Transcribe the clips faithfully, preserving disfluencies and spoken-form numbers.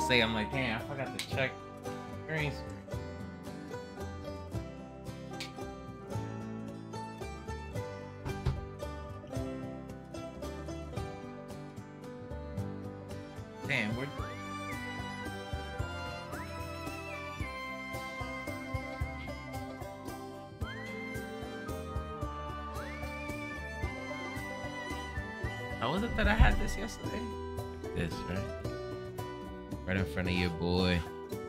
say, I'm like, damn, I forgot to check green screen. Damn, we're... How was it that I had this yesterday? Like this, right? Right in front of your boy.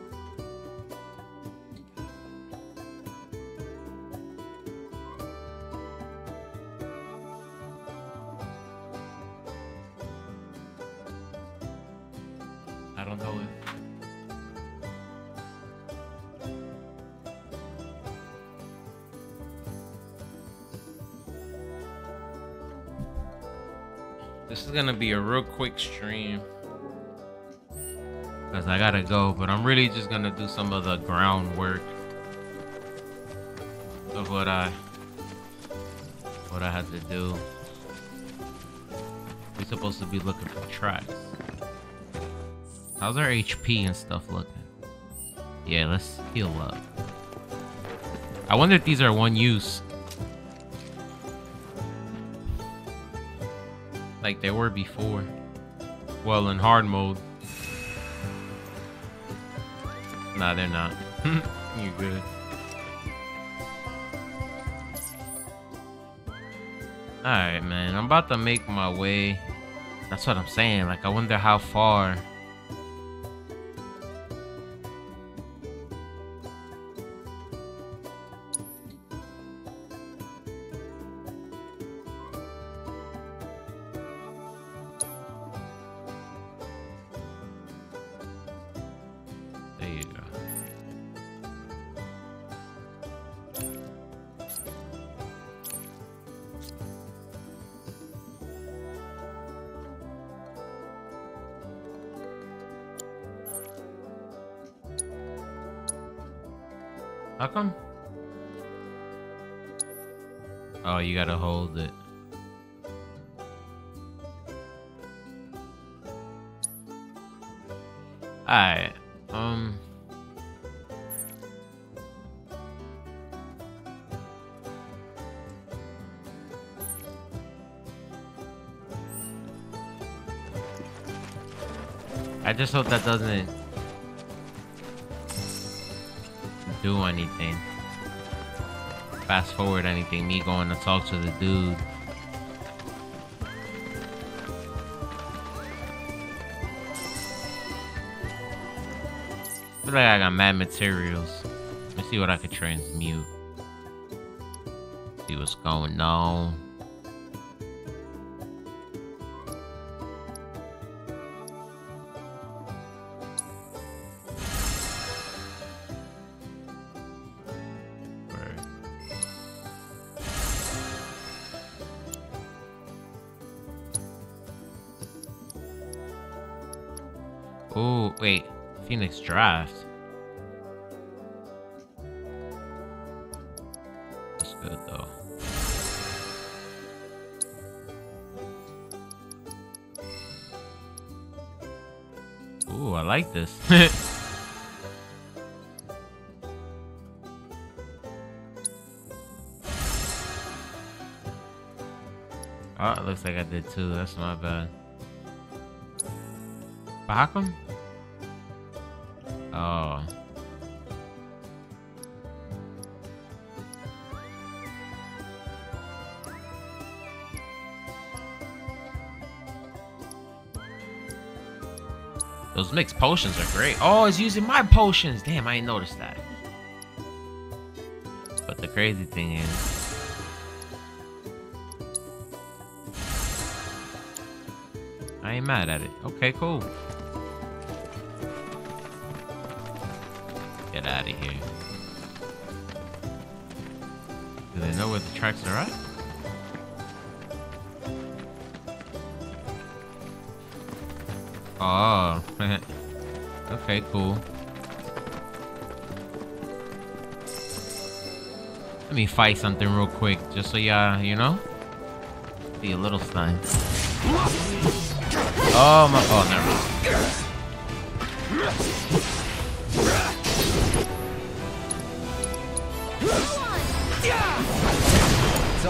I don't know if... This is gonna be a real quick stream. Because I gotta go, but I'm really just gonna do some of the groundwork of what I what I had to do. We're supposed to be looking for tracks. How's our H P and stuff looking? Yeah, let's heal up. I wonder if these are one use. Like they were before. Well, in hard mode. Nah, they're not. You're good. Alright, man. I'm about to make my way. That's what I'm saying. Like, I wonder how far. How come? Oh, you gotta hold it. Alright, um... I just hope that doesn't do anything. Fast forward anything, me going to talk to the dude. I feel like I got mad materials. Let me see what I could transmute. See what's going on. Oh, wait. Phoenix Draft. That's good, though. Ooh, I like this. Oh, it looks like I did too. That's my bad. But how come? Oh. Those mixed potions are great. Oh, it's using my potions. Damn, I ain't noticed that. But the crazy thing is, I ain't mad at it. Okay, cool. Get out of here. Do they know where the tracks are at? Oh. Okay, cool. Let me fight something real quick, just so y'all, you know? Be a little stunned. Oh my, oh, never mind.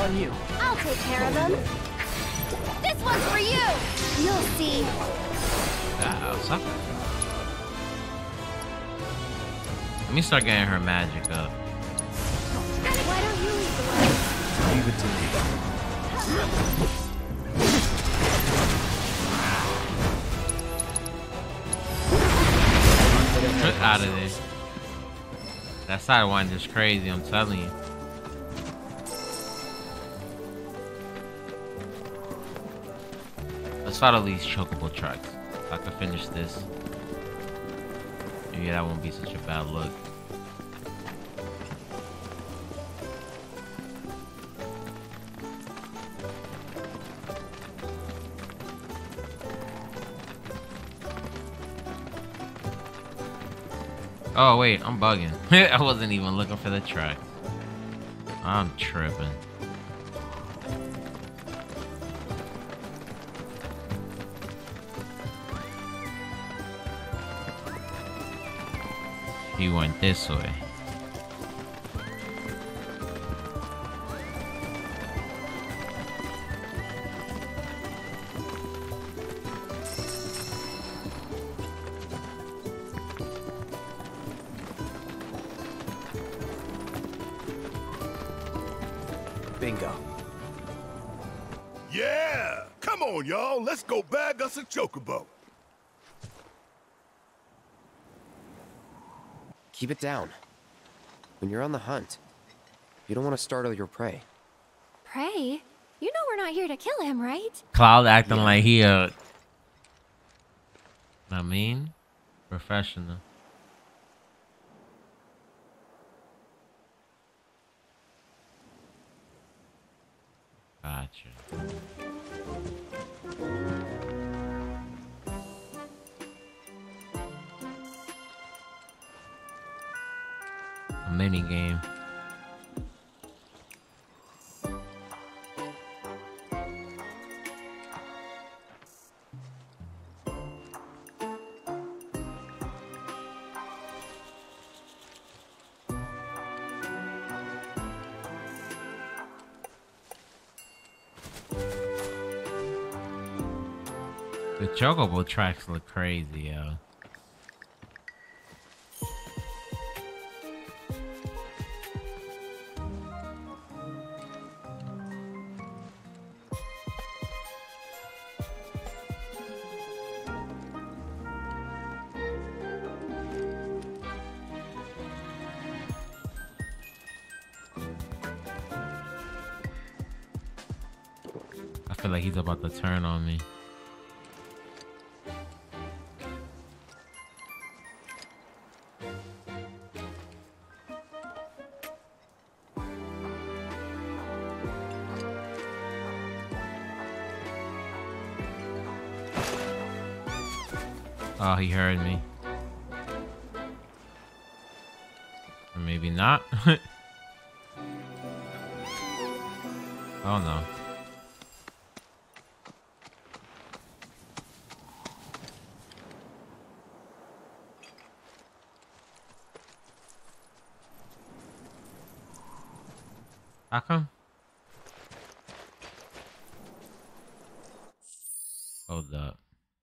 on you. I'll take care of them. This one's for you. You'll see. Uh, what's up? Let me start getting her magic up. Why don't you lead the way? Leave it to me. Get out of there. That side one is crazy, I'm telling you. Let's follow these chocobo tracks. So I can finish this. Maybe that won't be such a bad look. Oh wait, I'm bugging. I wasn't even looking for the track. I'm tripping. He went this way. Bingo. Yeah! Come on, y'all. Let's go bag us a chocobo. Keep it down. When you're on the hunt, you don't want to startle your prey. Prey? You know we're not here to kill him, right? Cloud acting Yeah. like he a... I mean, professional. Gotcha. A mini game. The chocobo tracks look crazy, yo. I feel like he's about to turn on me. Oh, he heard me. Or maybe not. Oh no. How come? Hold up.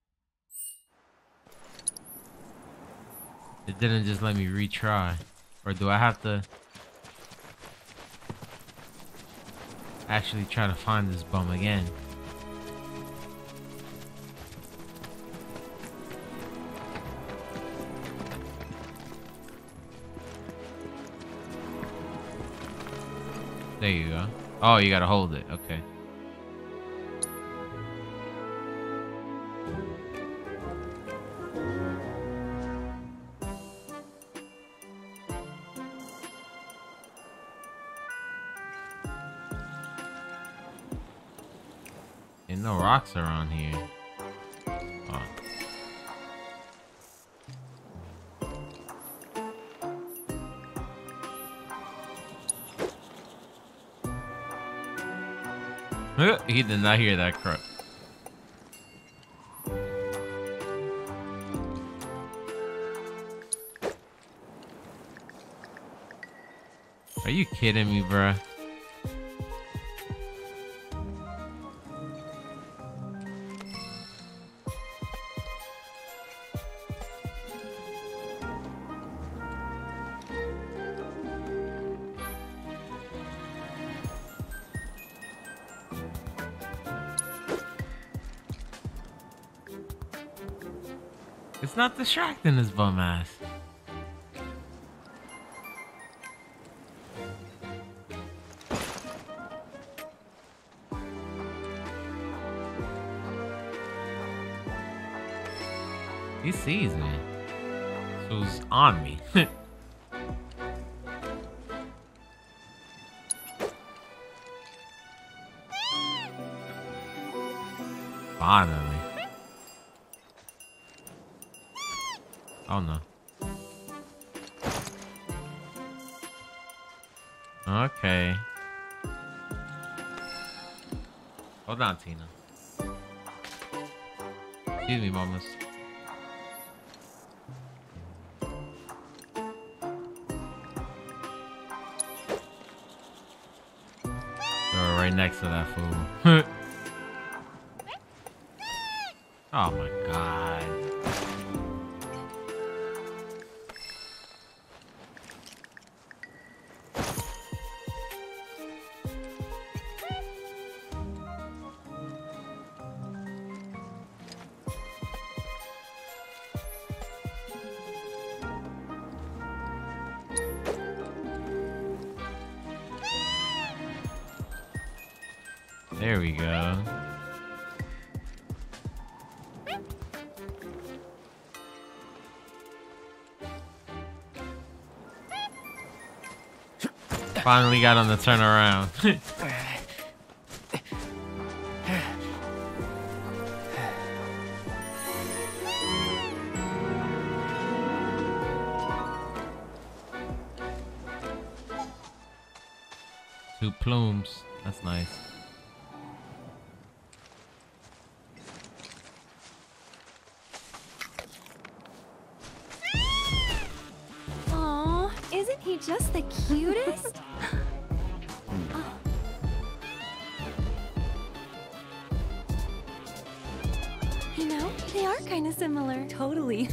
It didn't just let me retry. Or do I have to actually try to find this bum again? There you go. Oh, you gotta hold it. Okay. Ain't no rocks around here. Oh. He did not hear that crap. Are you kidding me, bruh? It's not distracting his bum ass. He sees me. So he's on me. Finally. Oh no. Okay. Hold on, Tina. Excuse me, mamas. They're right next to that fool. Oh my god. There we go. Finally got on the turnaround. Two plumes. That's nice. Aw, isn't he just the cutest? You know, they are kind of similar. Totally.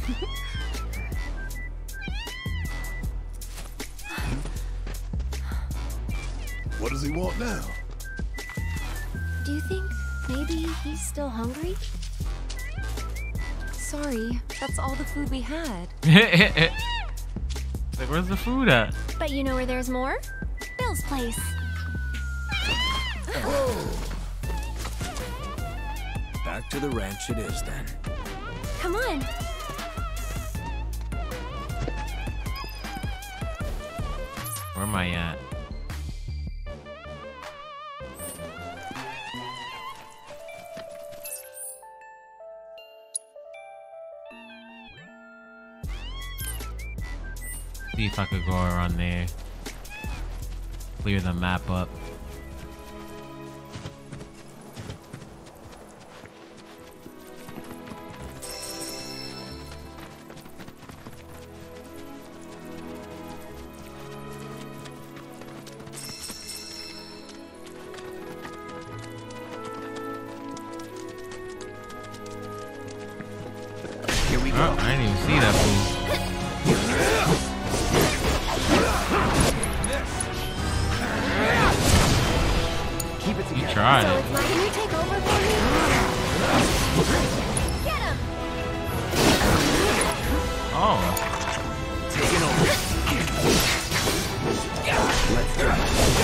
What does he want now? Do you think maybe he's still hungry? Sorry, that's all the food we had. Like, where's the food at? But you know where there's more? Bill's place. Back to the ranch it is then. Come on. Where am I at? See if I could go around there. Clear the map up. Here we go. Oh, I didn't even see that fool. Keep it You together. tried So it. it's like, can you take over for me? Get him! Oh, Taking over. Let's go.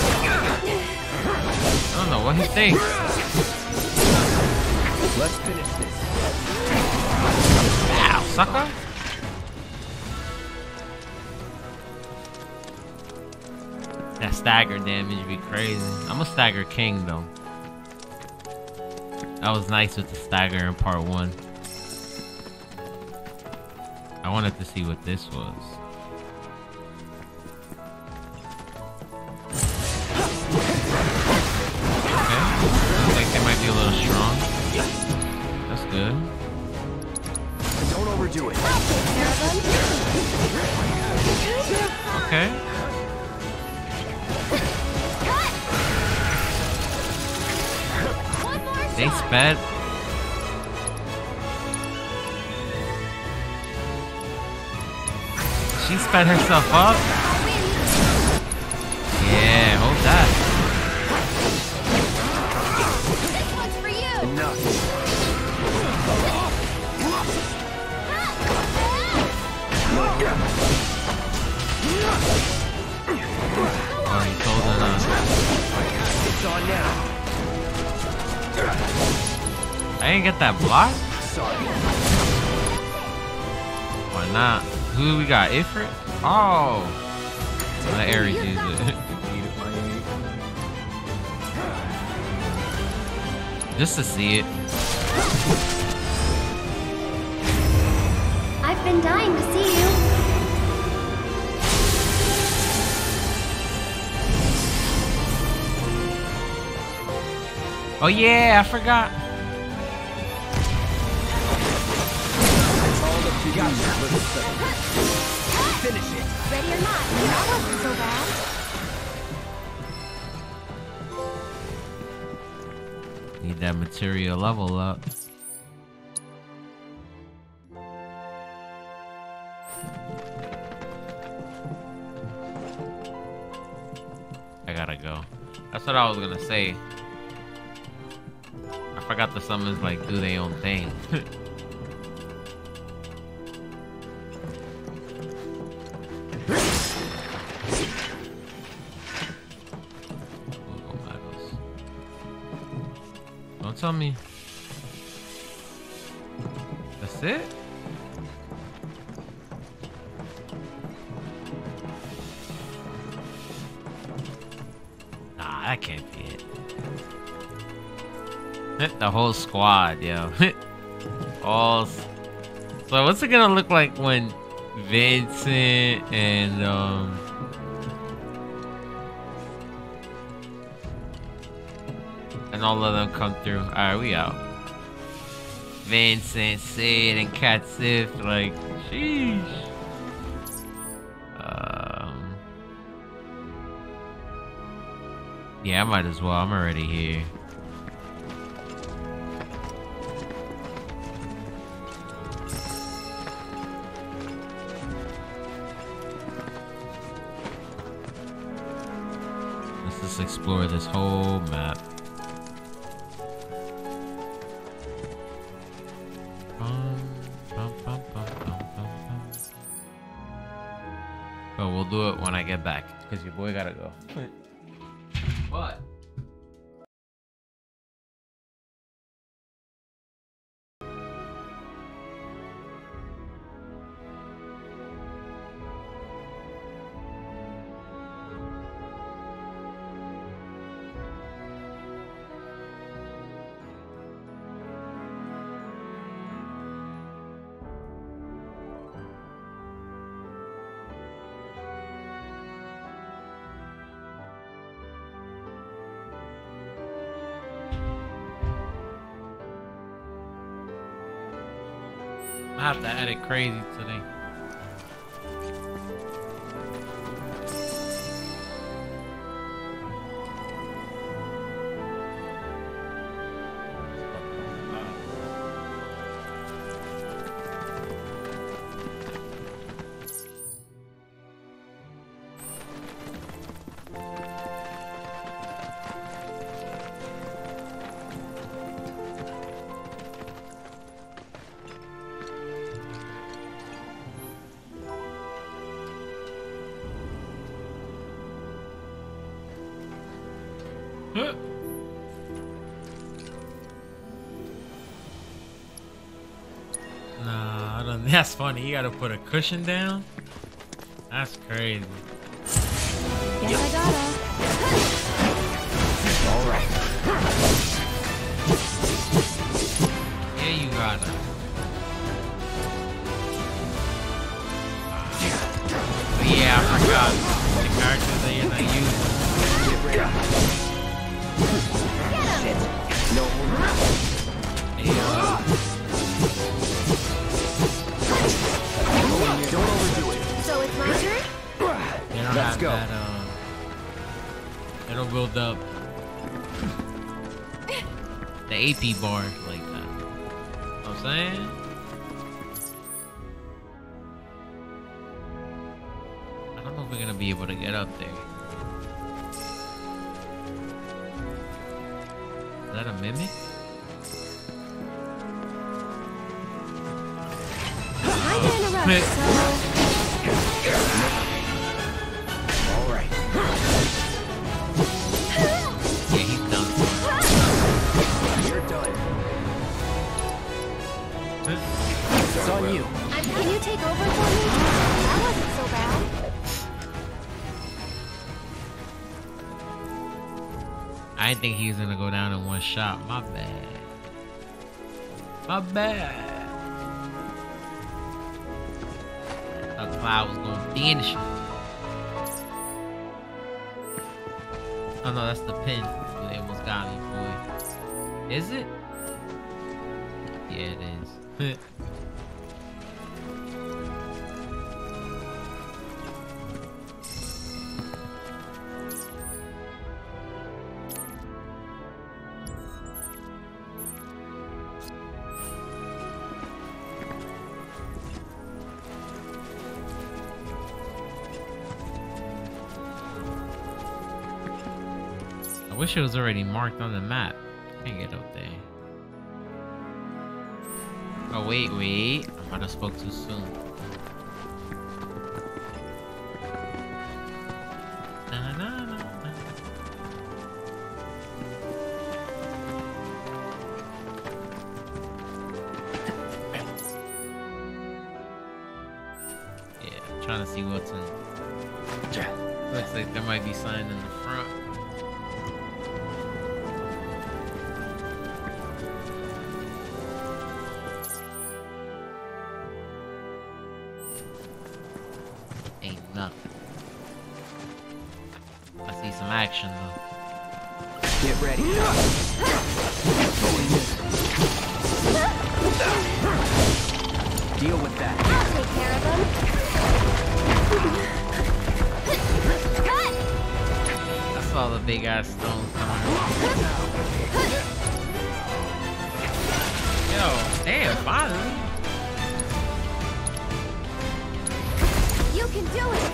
I don't know what he thinks. Let's finish this. Ow, sucker. That stagger damage be crazy. I'm a stagger king though. That was nice with the stagger in part one. I wanted to see what this was. Okay. Looks like they might be a little strong. That's good. Don't overdo it. I'll take care of him. Okay. One more They shot. sped. She sped herself up. Yeah, hold that. This one's for you. Enough. Oh, he told it us. It's on now. I didn't get that block? Sorry. Why not? Who we got? Ifrit? Oh! Let Ares use it. Just to see it. I've been dying to see you. Oh yeah, I forgot. All up to you, little son. Finish it. Ready or not, that wasn't so bad. Need that material level up. I gotta go. That's what I was gonna say. I forgot the summons like do their own thing. Don't tell me. That's it? Nah, that can't be it. The whole squad, yo. All. So what's it gonna look like when Vincent and um and all of them come through? All right, we out. Vincent, Sid, and Cat Sif, like, sheesh. Um. Yeah, I might as well. I'm already here. Let's explore this whole map. Bum, bum, bum, bum, bum, bum, bum. But we'll do it when I get back, because your boy gotta go. What? I have to edit crazy today. Nah, I don't. That's funny. You gotta put a cushion down. That's crazy. Guess I gotta. All right. Yeah, you gotta. But yeah, I forgot the characters that you're not using. Shit. No. Yeah. Don't overdo it. So it's my turn? They don't Let's have go. that, um, they don't build up the A P bar like that. You know what I'm saying? I don't know if we're gonna be able to get up there. Is that a mimic? I'm in a rush, so... I didn't think he was gonna go down in one shot. My bad. My bad. A Cloud was gonna finish him. Oh no, that's the pin. They almost got me, boy. Is it? Yeah, it is. I wish it was already marked on the map. Can't get up there. Oh wait, wait. I might have spoke too soon. Na, na, na, na. Yeah, trying to see what's in. Looks like there might be something in the front. Action though. Get ready. Deal with that. I'll take care of them. Cut! I saw the big ass stones coming. Yo, damn, finally. You can do it.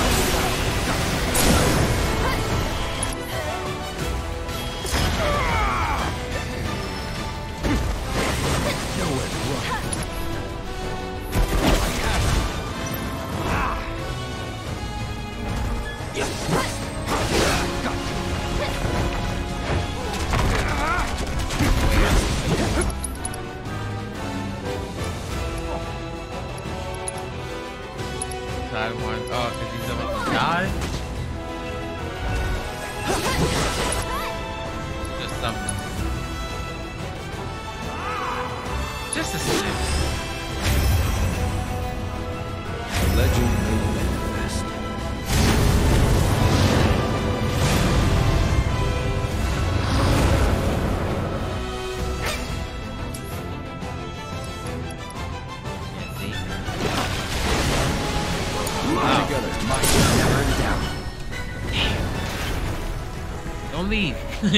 Leave.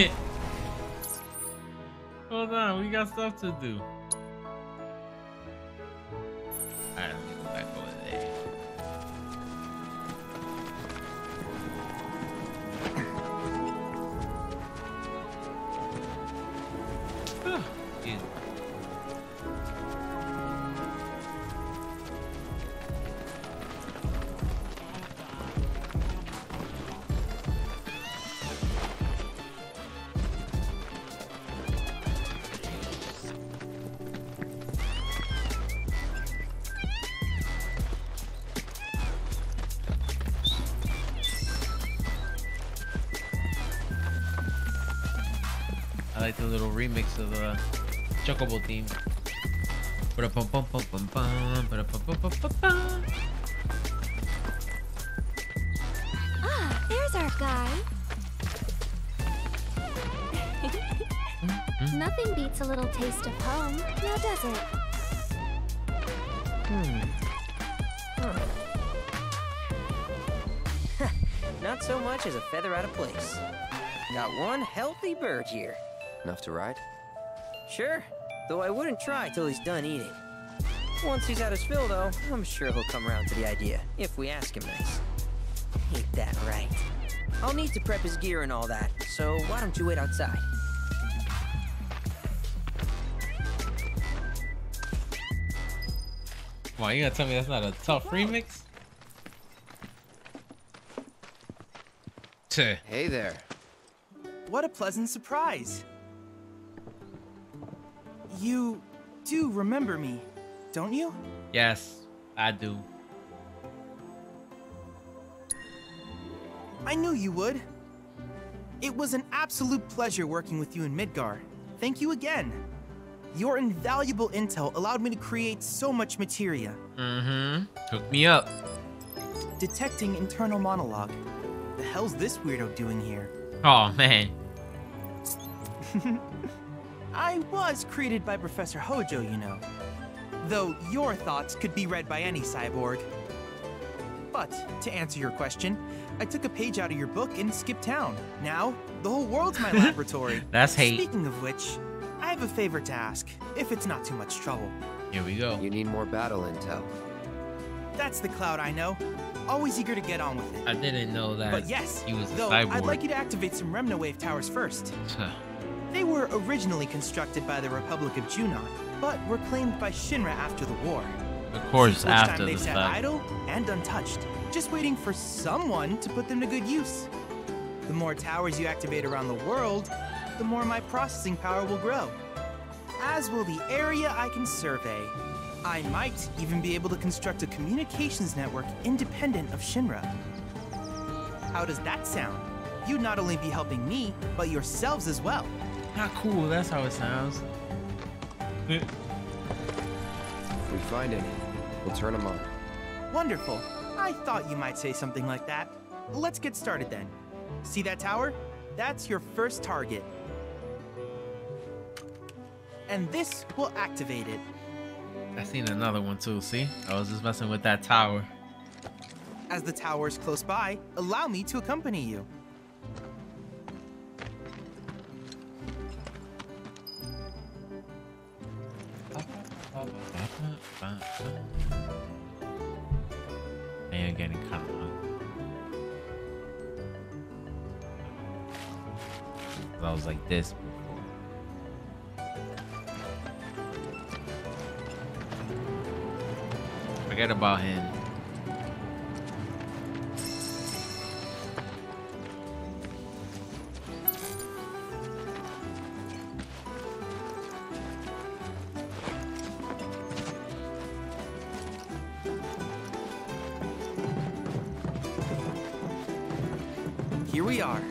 Hold on, we got stuff to do. Alright, let me go back over there. Excuse me. I like the little remix of the Chocobo theme. Ah, there's our guy. Nothing beats a little taste of home, now does it? Hmm. Huh. Not so much as a feather out of place. Got one healthy bird here. Enough to ride? Sure, though I wouldn't try till he's done eating. Once he's had his fill, though, I'm sure he'll come around to the idea, if we ask him nice. Ain't that right? I'll need to prep his gear and all that, so why don't you wait outside? Wow, you gotta tell me that's not a tough remix? Tuh. Hey there. What a pleasant surprise. You do remember me, don't you? Yes, I do. I knew you would. It was an absolute pleasure working with you in Midgar. Thank you again. Your invaluable intel allowed me to create so much materia. Mm-hmm. Hook me up. Detecting internal monologue. The hell's this weirdo doing here? Oh, man. I was created by Professor Hojo, you know. Though your thoughts could be read by any cyborg. But, to answer your question, I took a page out of your book and skipped town. Now, the whole world's my laboratory. That's hate. Speaking of which, I have a favor to ask, if it's not too much trouble. Here we go. You need more battle intel. That's the Cloud I know. Always eager to get on with it. I didn't know that. But yes, he was a though, cyborg. I'd like you to activate some Remna Wave towers first. They were originally constructed by the Republic of Junon, but were claimed by Shinra after the war. Of course, Since which after time the they've sat fact. idle and untouched, just waiting for someone to put them to good use. The more towers you activate around the world, the more my processing power will grow. As will the area I can survey. I might even be able to construct a communications network independent of Shinra. How does that sound? You'd not only be helping me, but yourselves as well. Not cool, that's how it sounds. If we find any, we'll turn them on. Wonderful. I thought you might say something like that. Let's get started then. See that tower? That's your first target. And this will activate it. I seen another one too, see? I was just messing with that tower. As the tower is close by, allow me to accompany you. Man, I'm getting kind of hungry. I was like this before. Forget about him. Here we are.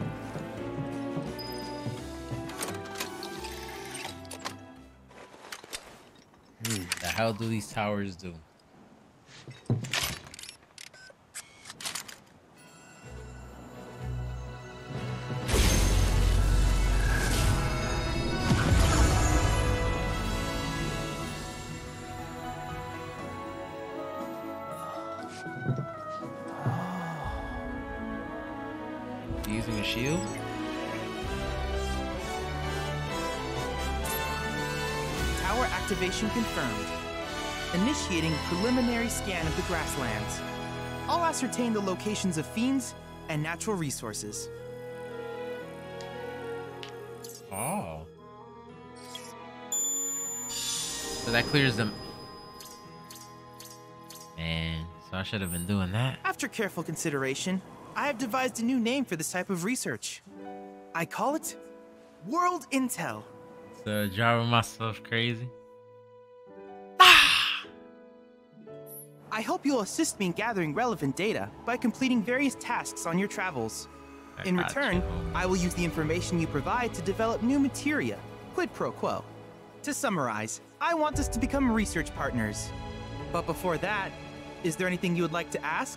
Hmm, the hell do these towers do? Using a shield? Tower activation confirmed. Initiating preliminary scan of the Grasslands. I'll ascertain the locations of fiends and natural resources. Oh. So that clears them. Man, so I should have been doing that. After careful consideration, I have devised a new name for this type of research. I call it World Intel. So driving myself crazy. I hope you'll assist me in gathering relevant data by completing various tasks on your travels. I In got return, you. I will use the information you provide to develop new materia, quid pro quo. To summarize, I want us to become research partners. But before that, is there anything you would like to ask?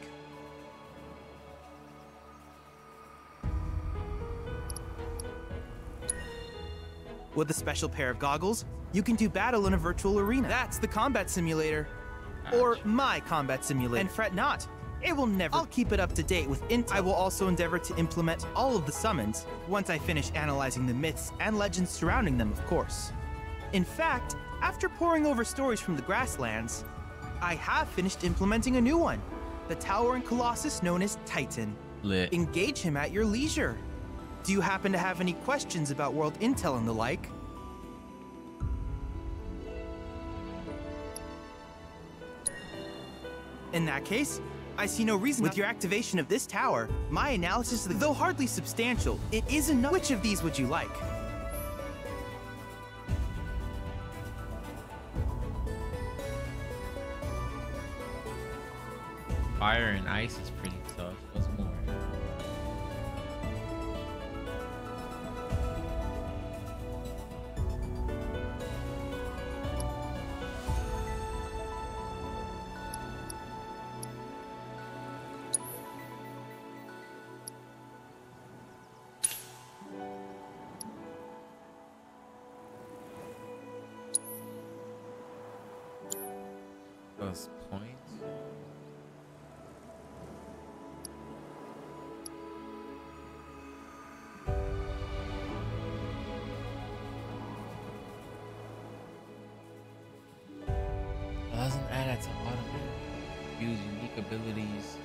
With a special pair of goggles, you can do battle in a virtual arena. That's the combat simulator. Or my combat simulator. And fret not, it will never. I'll keep it up to date with intel. I will also endeavor to implement all of the summons once I finish analyzing the myths and legends surrounding them, of course. In fact, after poring over stories from the Grasslands, I have finished implementing a new one. The tower and colossus known as Titan. Lit. Engage him at your leisure. Do you happen to have any questions about world intel and the like? In that case, I see no reason. With your activation of this tower, my analysis of the, though hardly substantial, it is enough. Which of these would you like? Fire and ice is pretty tough. What's more? Plus points. It doesn't add that to automatic. Use unique abilities.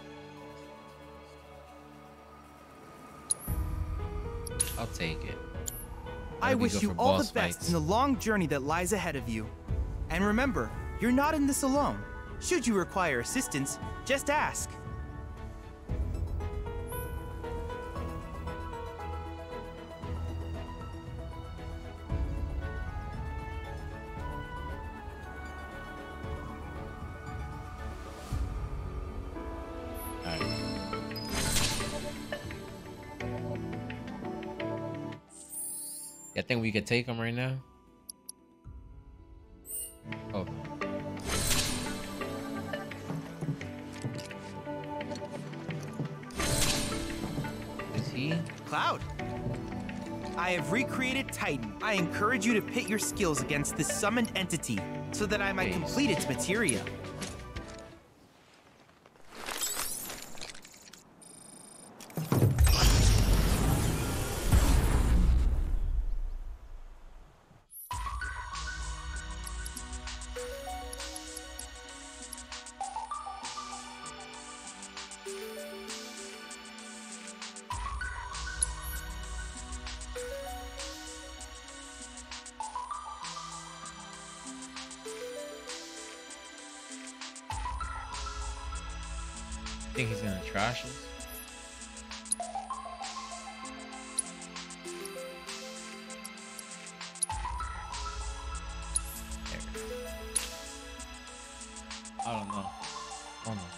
I'll take it. I Maybe wish go you for all the boss best fights. in the long journey that lies ahead of you. And remember, you're not in this alone. Should you require assistance, just ask. Alright. I think we could take him right now. Oh. Is he? Cloud. I have recreated Titan. I encourage you to pit your skills against this summoned entity so that I might Base. complete its materia. I think he's gonna trash us. There. I don't know. Oh no.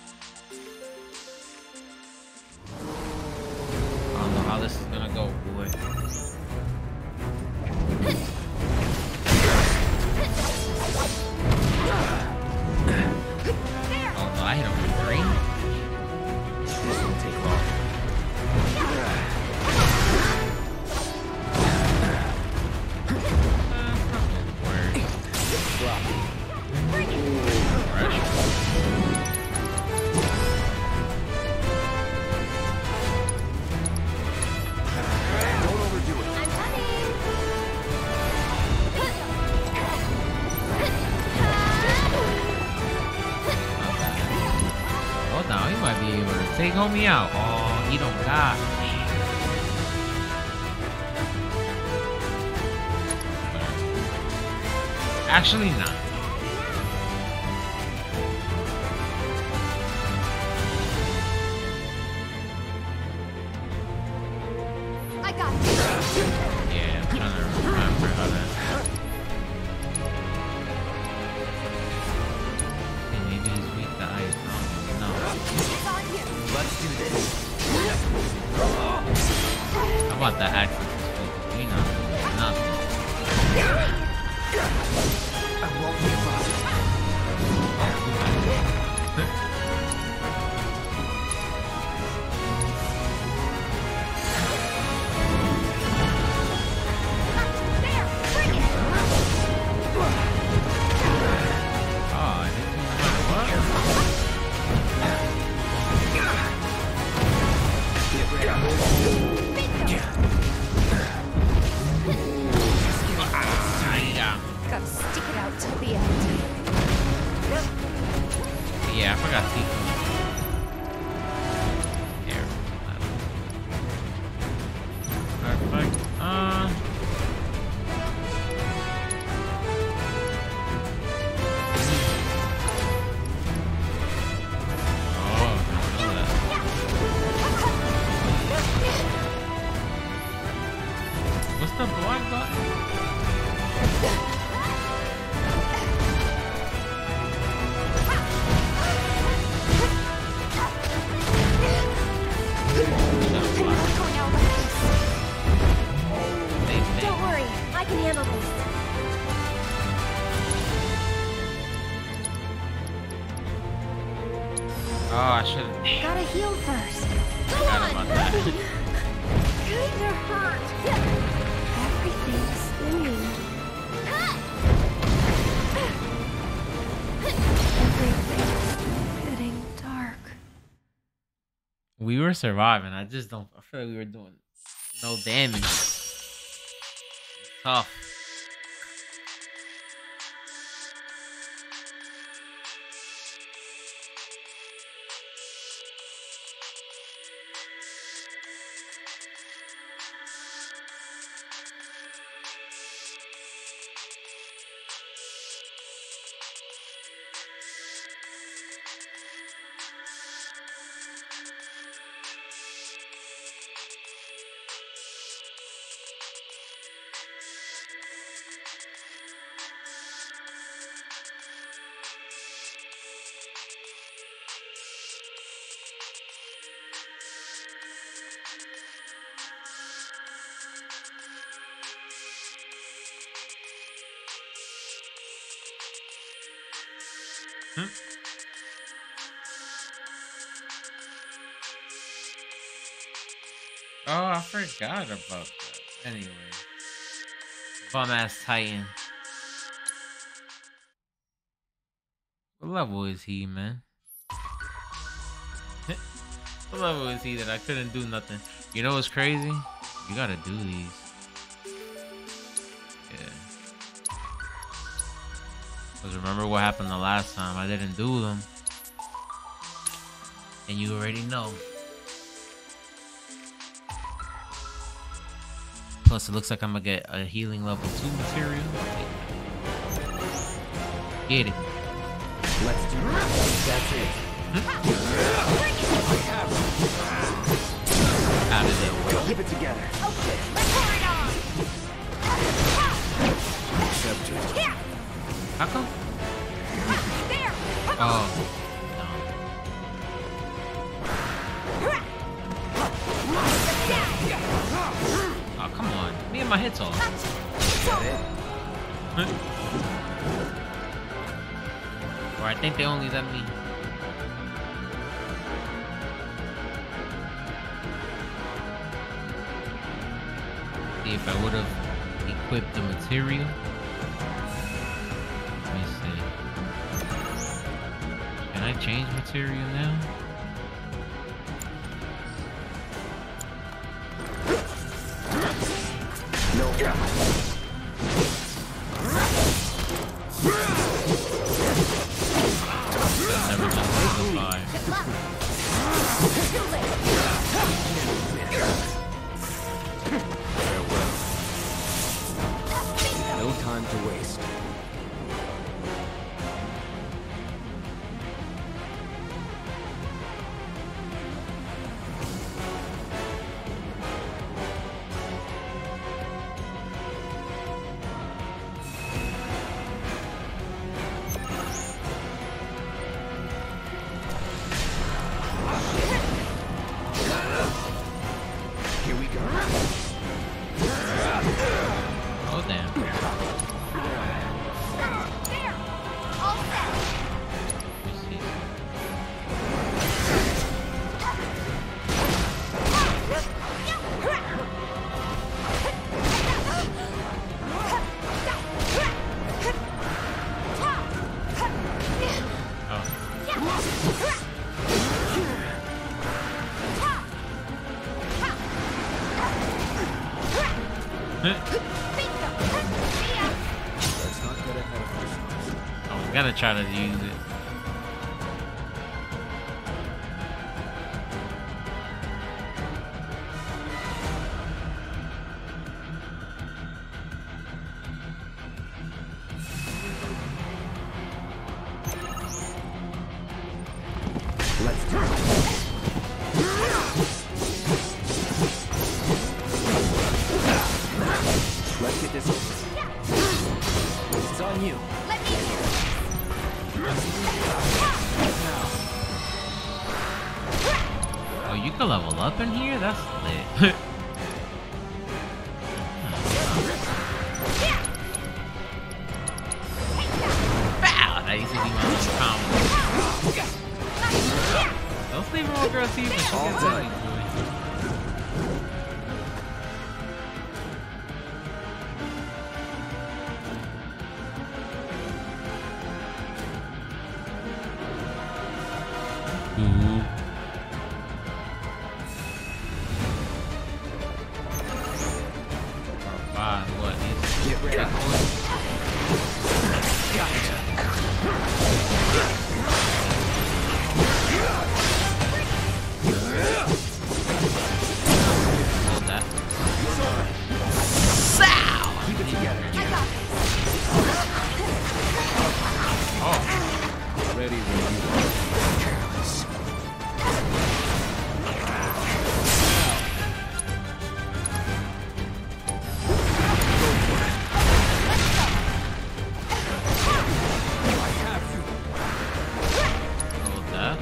I don't know how this is gonna go, boy. Oh no, I hit him with three. This won't take long. Don't overdo it. I'm coming. Oh, now he might be able to take homie out. Oh, he don't got me. Actually, not. I got it. Yeah, I'm trying to remember how that. Okay, maybe he's weak to ice. No, no. It's on you. Let's do this. How about the access? You know, nothing. I won't give up. There, bring it. Oh, I didn't know what. Ah, yeah. Gotta stick it out till the end. Yeah, I forgot Tico. Here. Perfect. Uh. Oh, I know that. What's the block button? Don't worry, I can handle this. Oh, I should have. Gotta heal first. Go Forgot on. about that. Kinda hurt. Everything's spinning. Everything's getting dark. We were surviving. I just don't. I feel like we were doing no damage. Tough. Hmm. Oh, I forgot about that. Anyway. Bum ass Titan. What level is he, man? What level is he that I couldn't do nothing? You know what's crazy? You gotta do these. Yeah. Because remember what happened the last time? I didn't do them. And you already know. Plus, it looks like I'm gonna get a healing level two material. Get it. Let's do it. That's it. Out of there. Go. Keep it together. Okay, let's pour it on. Accepted. Here. How come? There. Oh. Oh, come on. Me and my hits off. Or I think they only let me. See if I would have equipped the material. Let me see. Can I change material now? No. Never been simplified. Farewell. No time to waste. Gotta try to use it. Let's do it. Let's get this over. It's on you. Let me hear it. Oh, you can level up in here? That's lit. Bow! That used to be my little combo. Don't sleep with my girl Steve when she gets ready. Five, what? Get ready. Gotcha. Hold that. Keep it together. Oh, Ready when you are. Careless. hold that.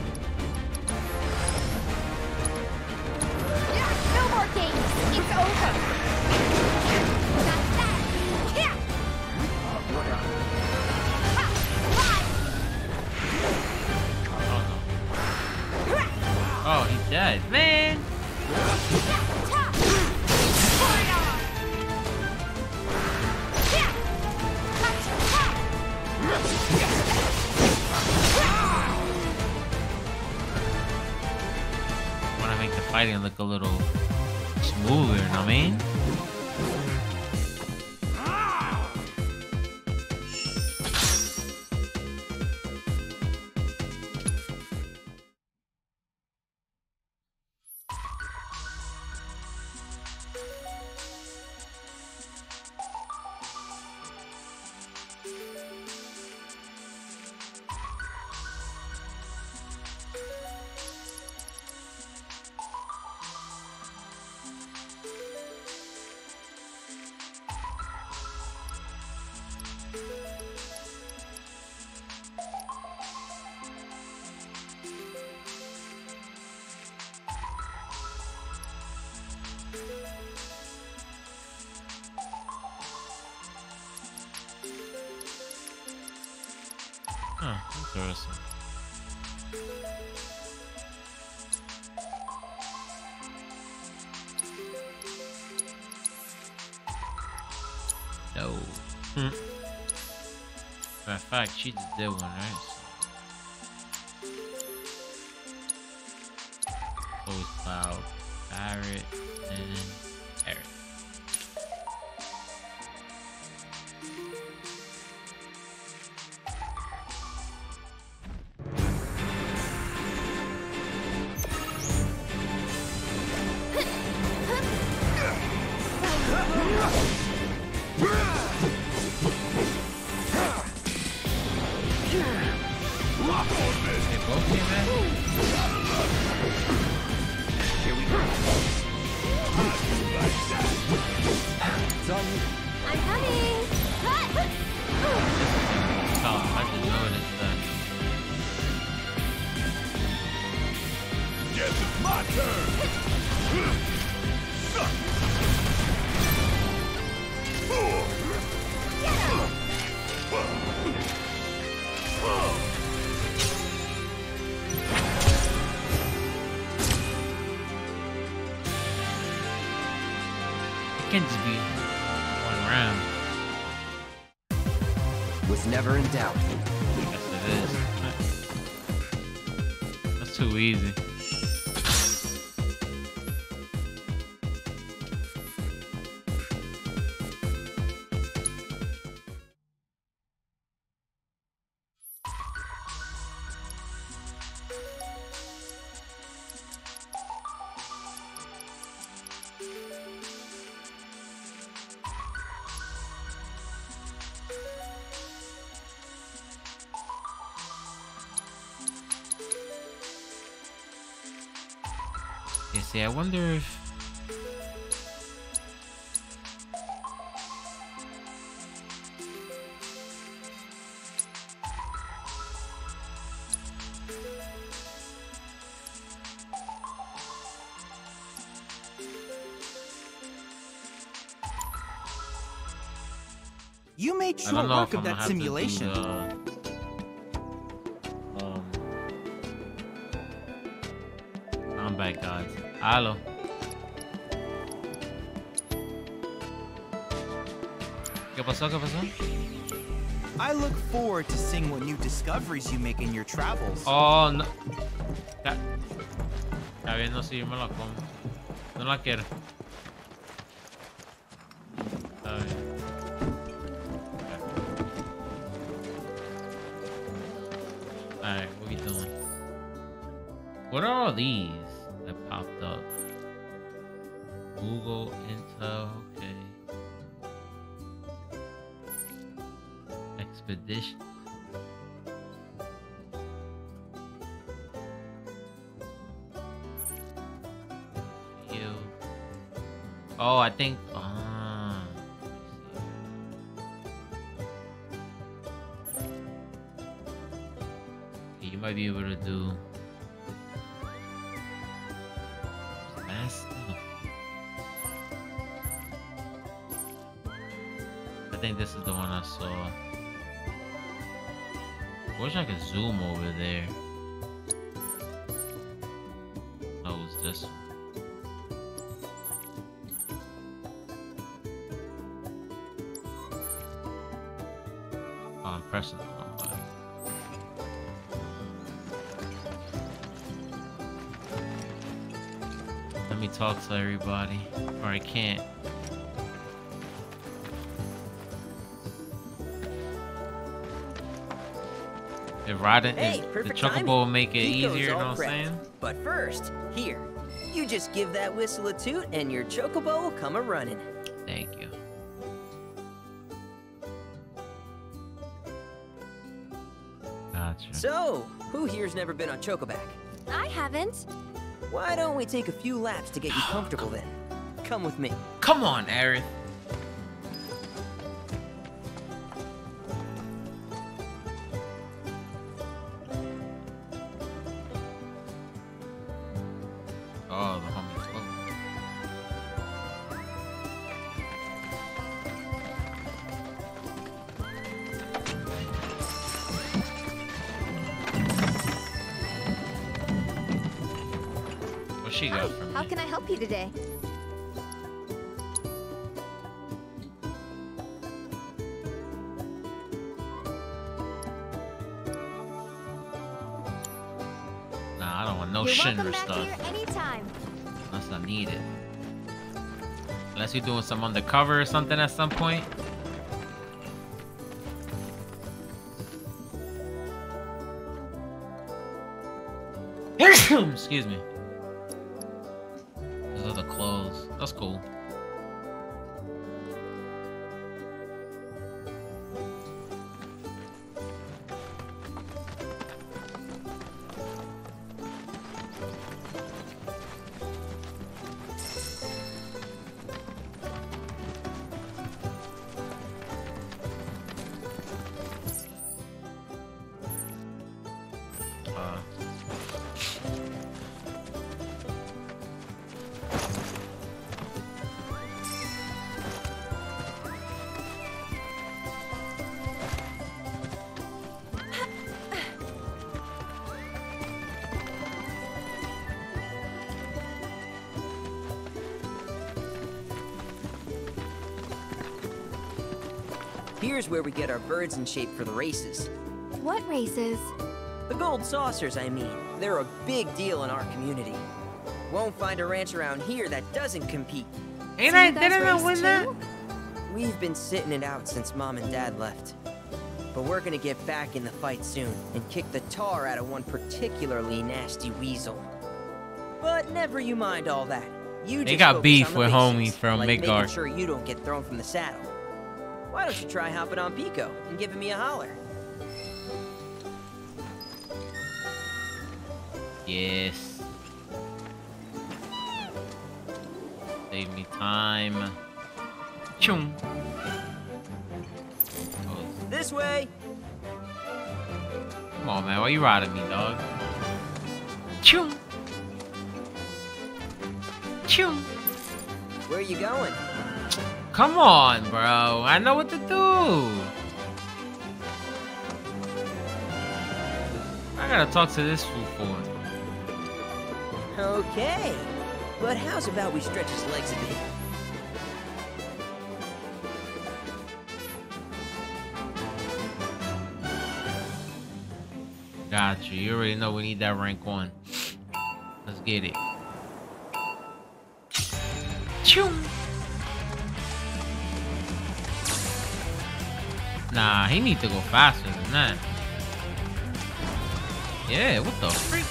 No more games. It's over. That's that. Yeah. Ha. Oh no. Oh, he's dead. Man. Want to make the fighting look a little smoother, you know what I mean? Huh, interesting. No. Hmm. Matter of fact, she just did one, right? So always Cloud, Barret, and Eric. They both came in? Here we go. It's on you. I'm coming. Oh, I just noticed that. Guess it's my turn. It can just be one round. Was never in doubt. Yes, it is. That's too easy. Yeah, see, I wonder if... You made I short don't know work if of I'm gonna that have to do simulation. the, um, combat gods. Hello. ¿Qué pasó? ¿Qué pasó? I look forward to seeing what new discoveries you make in your travels. Oh no. Está, está viendo si yo me la como. No la quiero. Está bien. Alright, what are we doing? What are all these that popped up? Google, Intel, okay. Expedition. You. Oh, I think. Ah. Okay, you might be able to do. Mass stuff. I think this is the one I saw. I wish I could zoom over there. Oh, it was this one. Oh, I'm pressing the wrong button. Let me talk to everybody, or I can't. If riding Hey, is, the perfect chocobo timing. will make it Pico's easier, you know all what I'm prepped. saying? But first, here, you just give that whistle a toot and your chocobo will come a-running. Thank you. Gotcha. So, who here's never been on Chocoback? I haven't. Why don't we take a few laps to get you comfortable then? Come with me. Come on, Aerith. Oh, the homie float. What she got Hi, for me? how can I help you today? Nah, I don't want no You're welcome Shinra back stuff. here anytime. Unless I need it. Unless you're doing some undercover or something at some point. Excuse me. Those are the clothes. That's cool. Uh, Here's where we get our birds in shape for the races. What races? The gold saucers, I mean. They're a big deal in our community. Won't find a ranch around here that doesn't compete. Ain't So I? you guys Didn't I race win that? too? We've been sitting it out since Mom and Dad left. But we're gonna get back in the fight soon and kick the tar out of one particularly nasty weasel. But never you mind all that. You They just got focus beef on the with homie basics, from like Midgard. making sure you don't get thrown from the saddle. Why don't you try hopping on Pico and giving me a holler? Yes. Save me time. Chung. Oh, This way! come on, man. Why you riding me, dog? Chung. Chung. Where are you going? Come on, bro. I know what to do. I gotta talk to this fool for it. Okay. But how's about we stretch his legs a bit? Gotcha. You already know we need that rank one. Let's get it. Choo. Nah, he needs to go faster than that. Yeah, what the freak?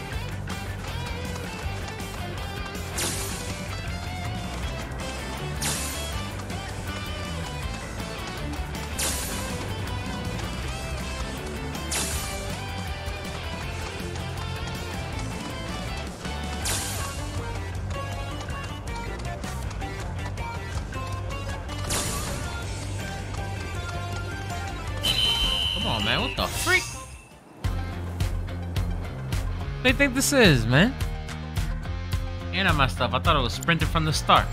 Come on, man, what the freak? They think this is, man. And I messed up. I thought it was sprinted from the start.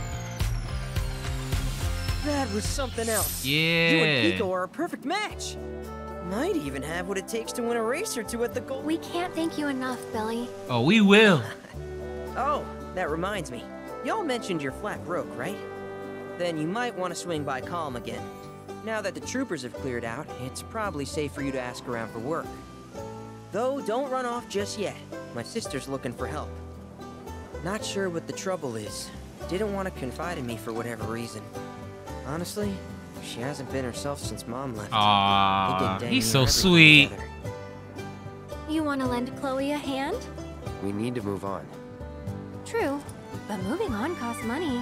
That was something else. Yeah. You and Pico are a perfect match. Might even have what it takes to win a race or two at the goal. We can't thank you enough, Billy. Oh, we will. Oh, that reminds me. Y'all mentioned your flat broke, right? Then you might want to swing by Calm again. Now that the troopers have cleared out, it's probably safe for you to ask around for work. Though, don't run off just yet. My sister's looking for help. Not sure what the trouble is. Didn't want to confide in me for whatever reason. Honestly, she hasn't been herself since Mom left. Aww, They did he's dang so near everything sweet. together. You want to lend Chloe a hand? We need to move on. True, but moving on costs money.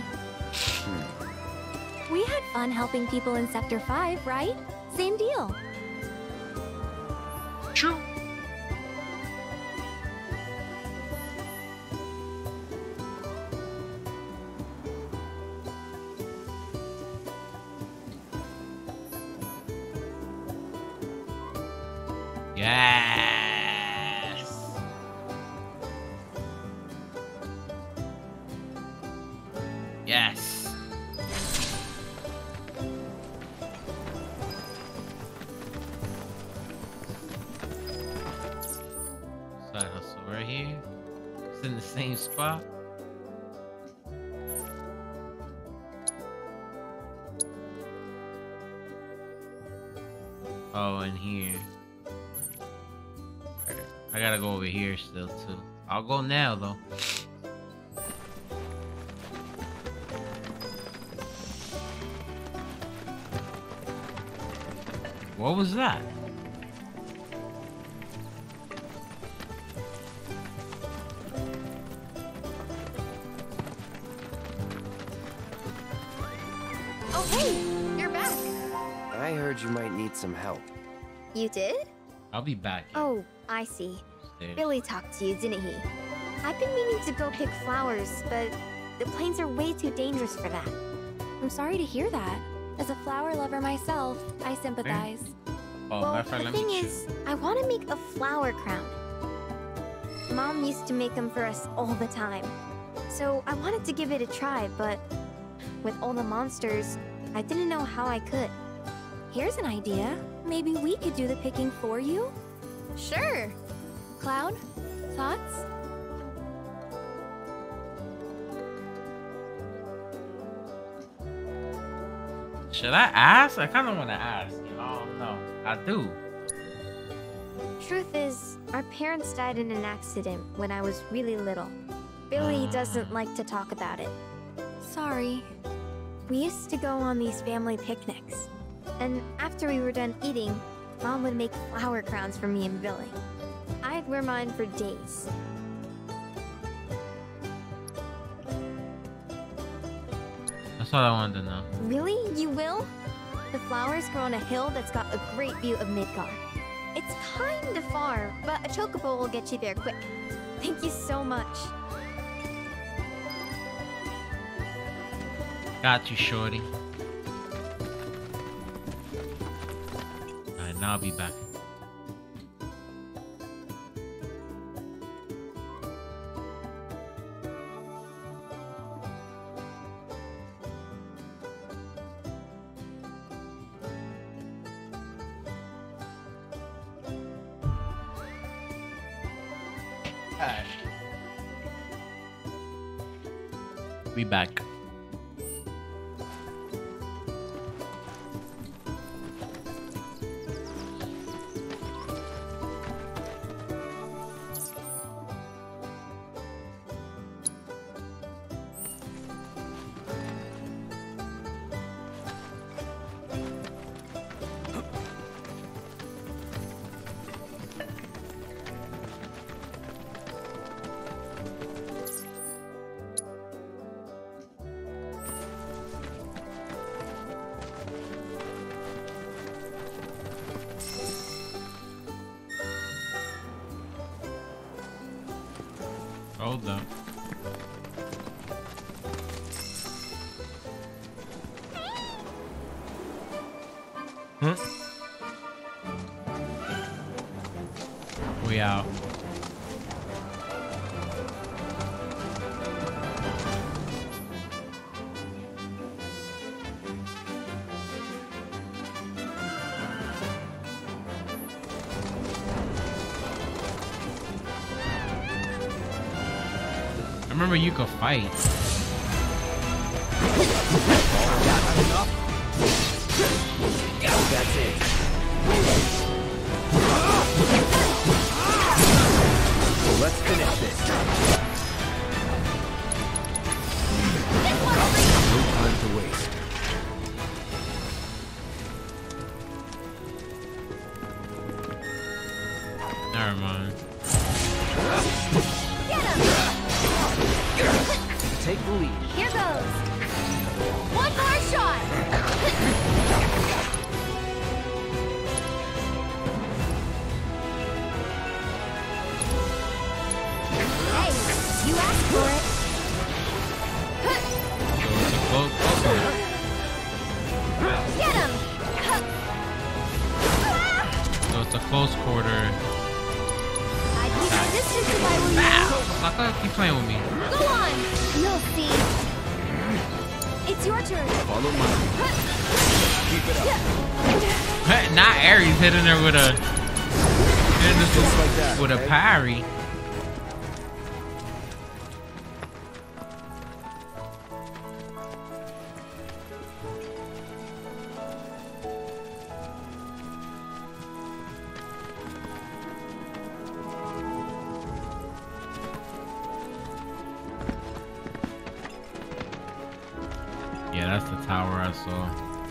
Hmm. We had fun helping people in Sector five, right? Same deal. True. Yes. Yes. Side hustle right here. It's in the same spot. Oh, and here. I gotta go over here still too. I'll go now though. What was that? Oh, hey, you're back. I heard you might need some help. You did? I'll be back. Oh, I see. Upstairs. Billy talked to you, didn't he? I've been meaning to go pick flowers, but the plains are way too dangerous for that. I'm sorry to hear that. As a flower lover myself, I sympathize. Oh, Well, matter of fact, the let thing me is, I want to make a flower crown. Mom used to make them for us all the time. So I wanted to give it a try, but with all the monsters, I didn't know how I could. Here's an idea. Maybe we could do the picking for you? Sure. Cloud, thoughts? Should I ask? I kind of want to ask. You know, I don't know. I do. Truth is, our parents died in an accident when I was really little. Billy doesn't like to talk about it. Sorry. We used to go on these family picnics. And after we were done eating, Mom would make flower crowns for me and Billy. I'd wear mine for days. That's all I wanted to know. Really? You will? The flowers grow on a hill that's got a great view of Midgar. It's kinda far, but a chocobo will get you there quick. Thank you so much. Got you, shorty. Alright, now I'll be back. Alright. Be back. Hold up. Huh? We out. I remember you could fight. That's it. So let's finish this. No time to waste. Never mind. Take the lead. Here goes. One more shot. Hey, you asked for it. So it's a close, close one. Get him. So it's a close quarter. I'd keep my distance if I were you. Sucker, keep playing with me. Go on. You'll see. It's your turn. Follow mine. Keep it up. Not Ares hitting her with a hitting this Just like that, with a okay? parry. Yeah, that's the tower I saw.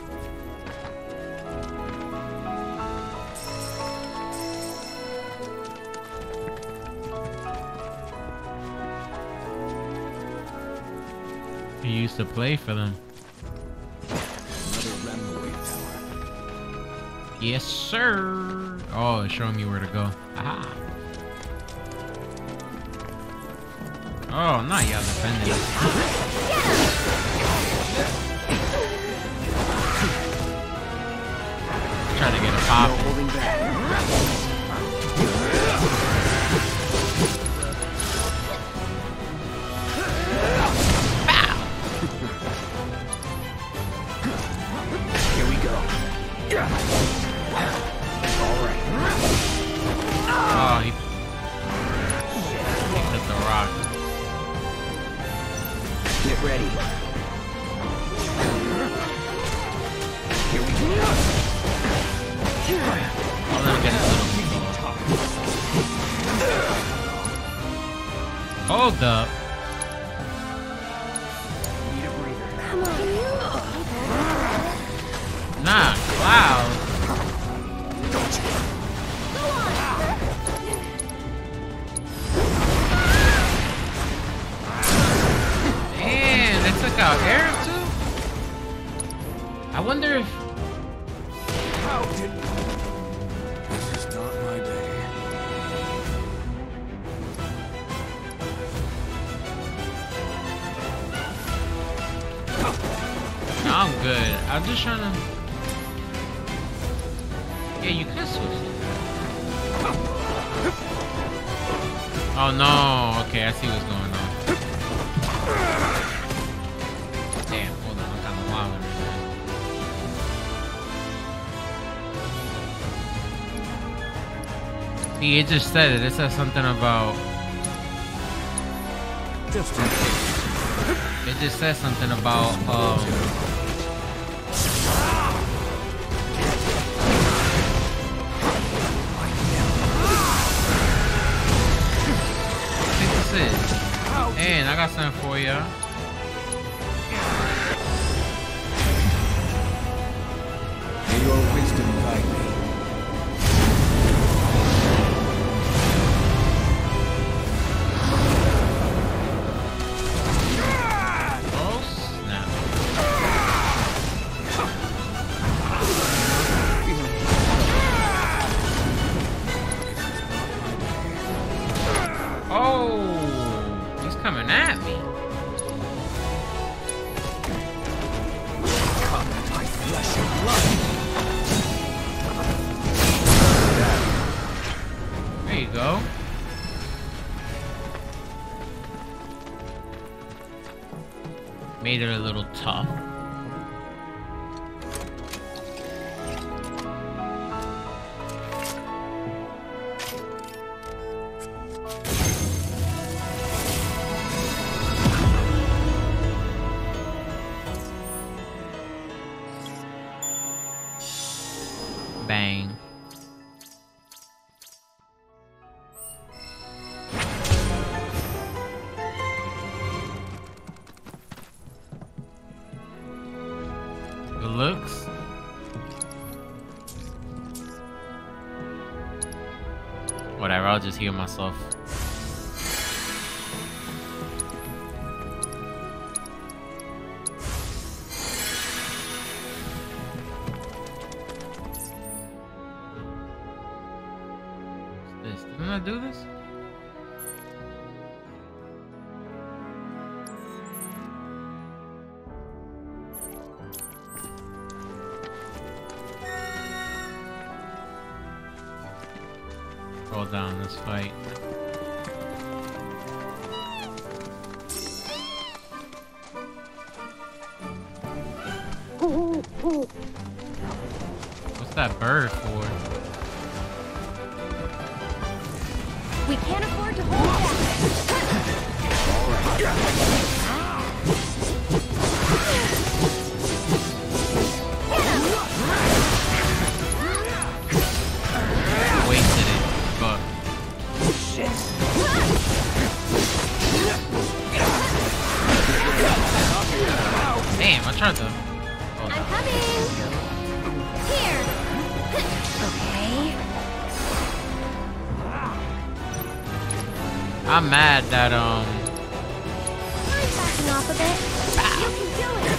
He used to play for them. Another runaway tower. Yes, sir. Oh, it's showing me where to go. Aha. Oh, not y'all defending. Try to get a pop. No holding back. Here we go. All right. Oh, he, he hit the rock. Get ready. Here we go. I'll let him get his little Hold up. Need a breather. Come on. Nah, Cloud. Go on. Man, they took out air too? I wonder if How did... This is not my day. No, I'm good. I'm just trying to. Yeah, you could switch it. Oh no. Okay, I see what's going on. Damn, hold on. I'm kind of wilding right now. See, it just said it. It said something about. Just in case. It just said something about. Um, Man, I got something for ya. May your wisdom guide me. Oh, snap. Oh. coming at me. Come, my flesh and blood. There you go. Made it a little tough. Bang. Good looks. Whatever, I'll just heal myself. What's this? Didn't I do this? Roll down this fight. What's that bird for? We can't afford to hold back. Wasted it, but damn, I tried to. Hold I'm on. coming. Here. Okay. I'm mad that um. I'm backing off a bit. You can do it.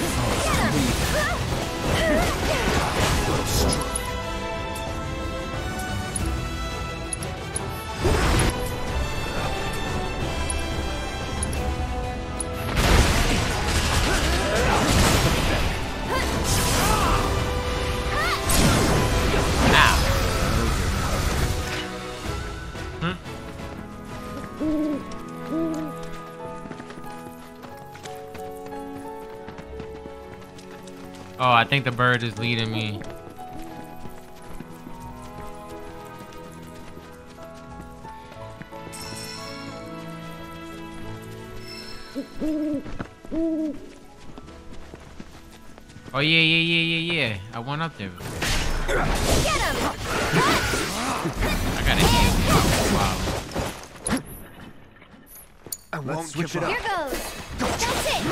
Oh, I think the bird is leading me. Oh yeah, yeah, yeah, yeah, yeah. I went up there. Get him. I gotta heal. Wow. I won't switch it up. Here goes. That's it.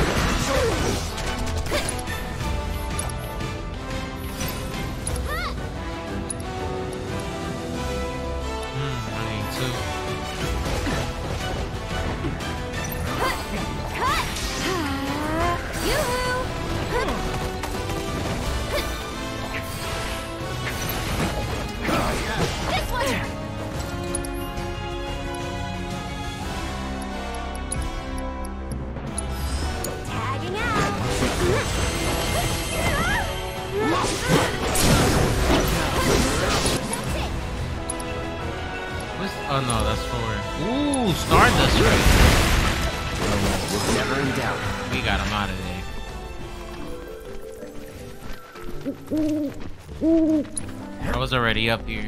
Hmm, I need two. Cut. Yoo-hoo. This one. Tagging out. That's it. What's, oh no, that's for. Ooh, Stardust right. Never in doubt. We got him out of there. I was already up here.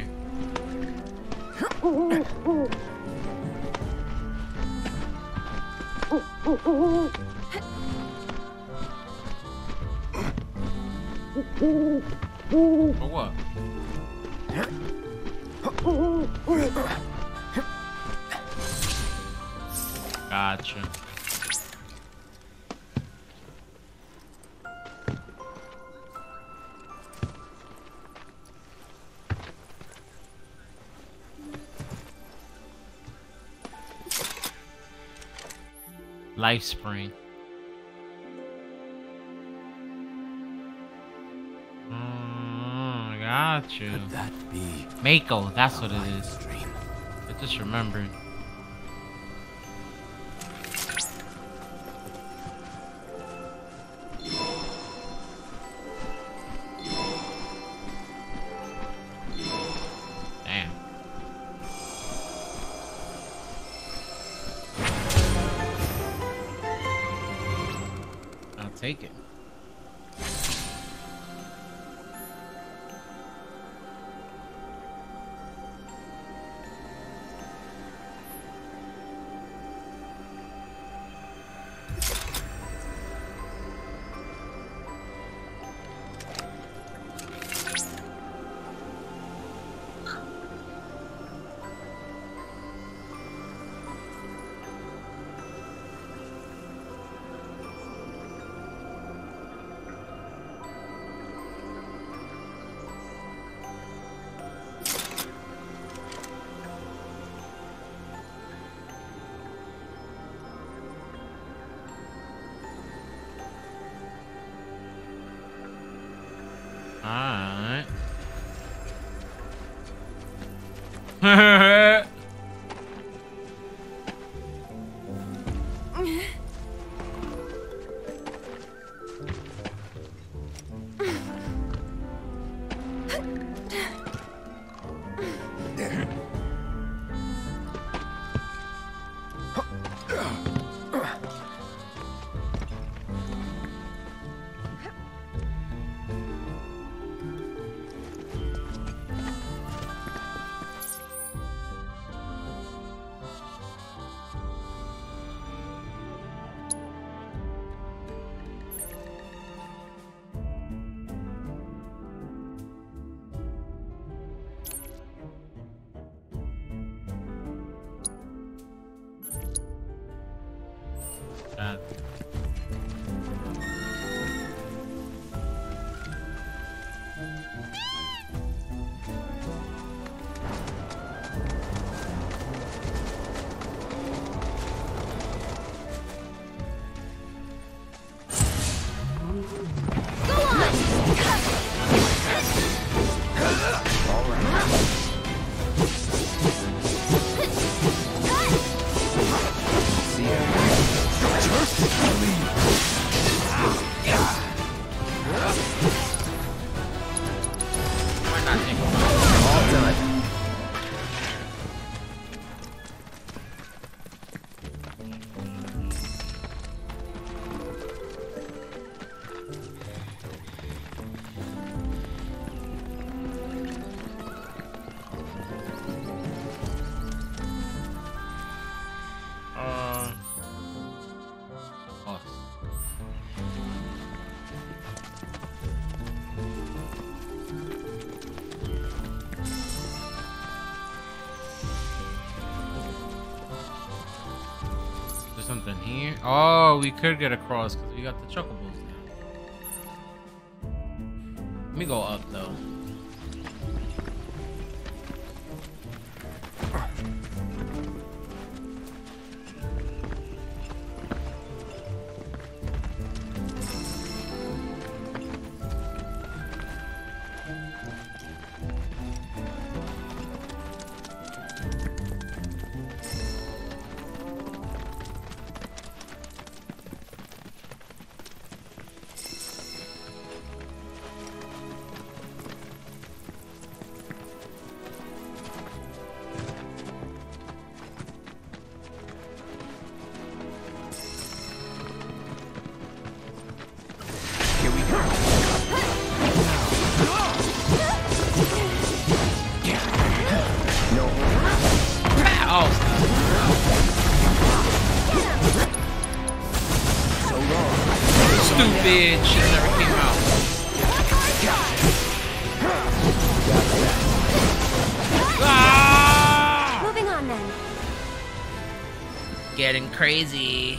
For what? Gotcha. Life Spring. Mm, got you. Could that be Mako, that's what it is. Stream? I just remembered. take it. Alright. Uh, something here. Oh, we could get across because we got the chocobos now. Let me go up though. Stupid, she never came out. Ah! Moving on then. Getting crazy.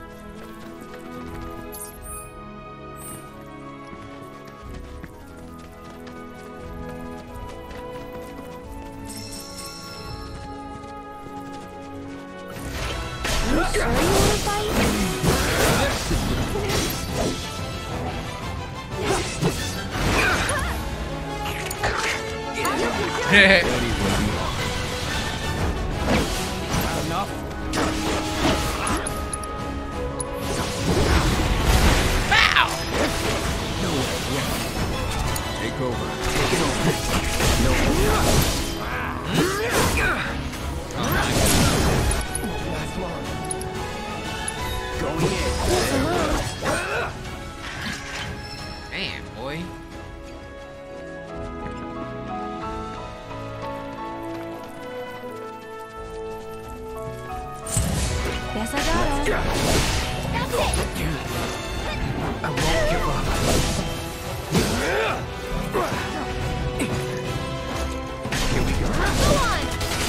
You sure you wanna fight? Enough. Bow! No way. Yeah. Take over. Take it over. No way. Last one. Going in. boy. Guess I got it. That's it. I won't give up. Here we go. Go on.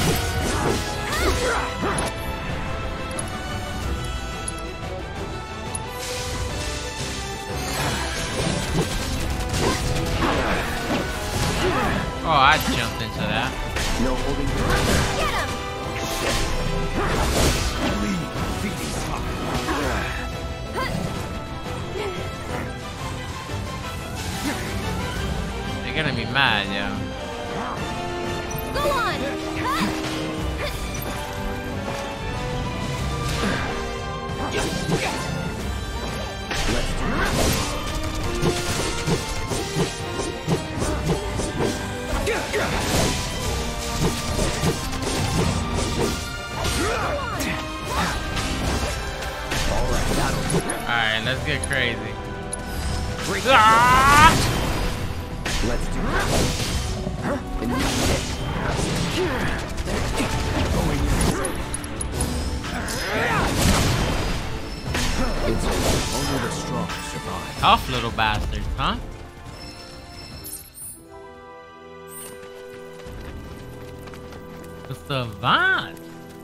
Oh, I jumped into that. No holding back. Get him. Lead, feeding fire. They're gonna be mad, yo. Go on. Alright, let's get crazy. Ah! Let's do it. And you Going in. It's over. Only the strong survive. Tough little bastards, huh? The savant.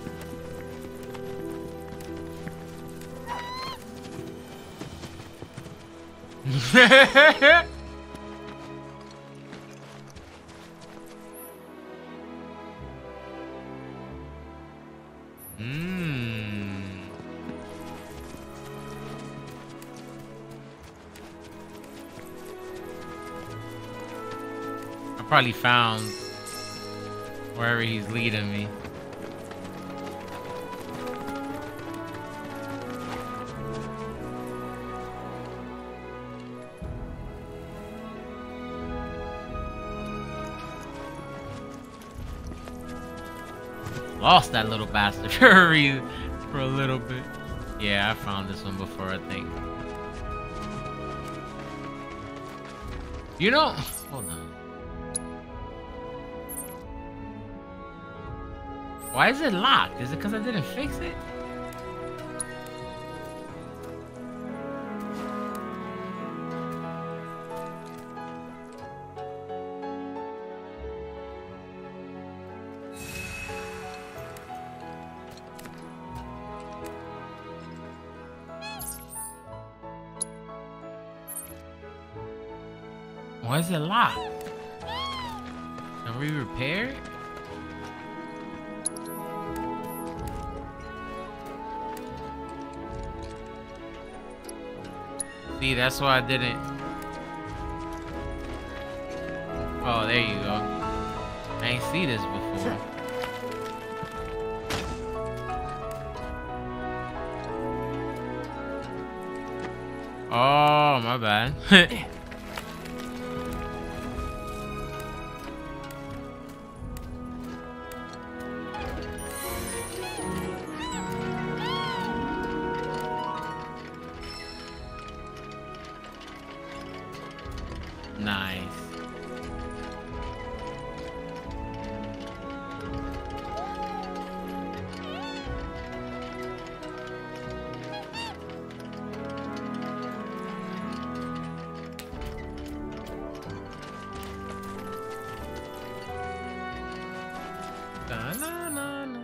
Mmm. I probably found wherever he's leading me. Lost that little bastard for a reason, for a little bit. Yeah, I found this one before, I think. You know, hold on. Why is it locked? Is it because I didn't fix it? Why is it locked? Can we repair it? See, that's why I didn't. Oh, there you go. I ain't see this before. Oh, my bad. Nice. Da-na-na-na.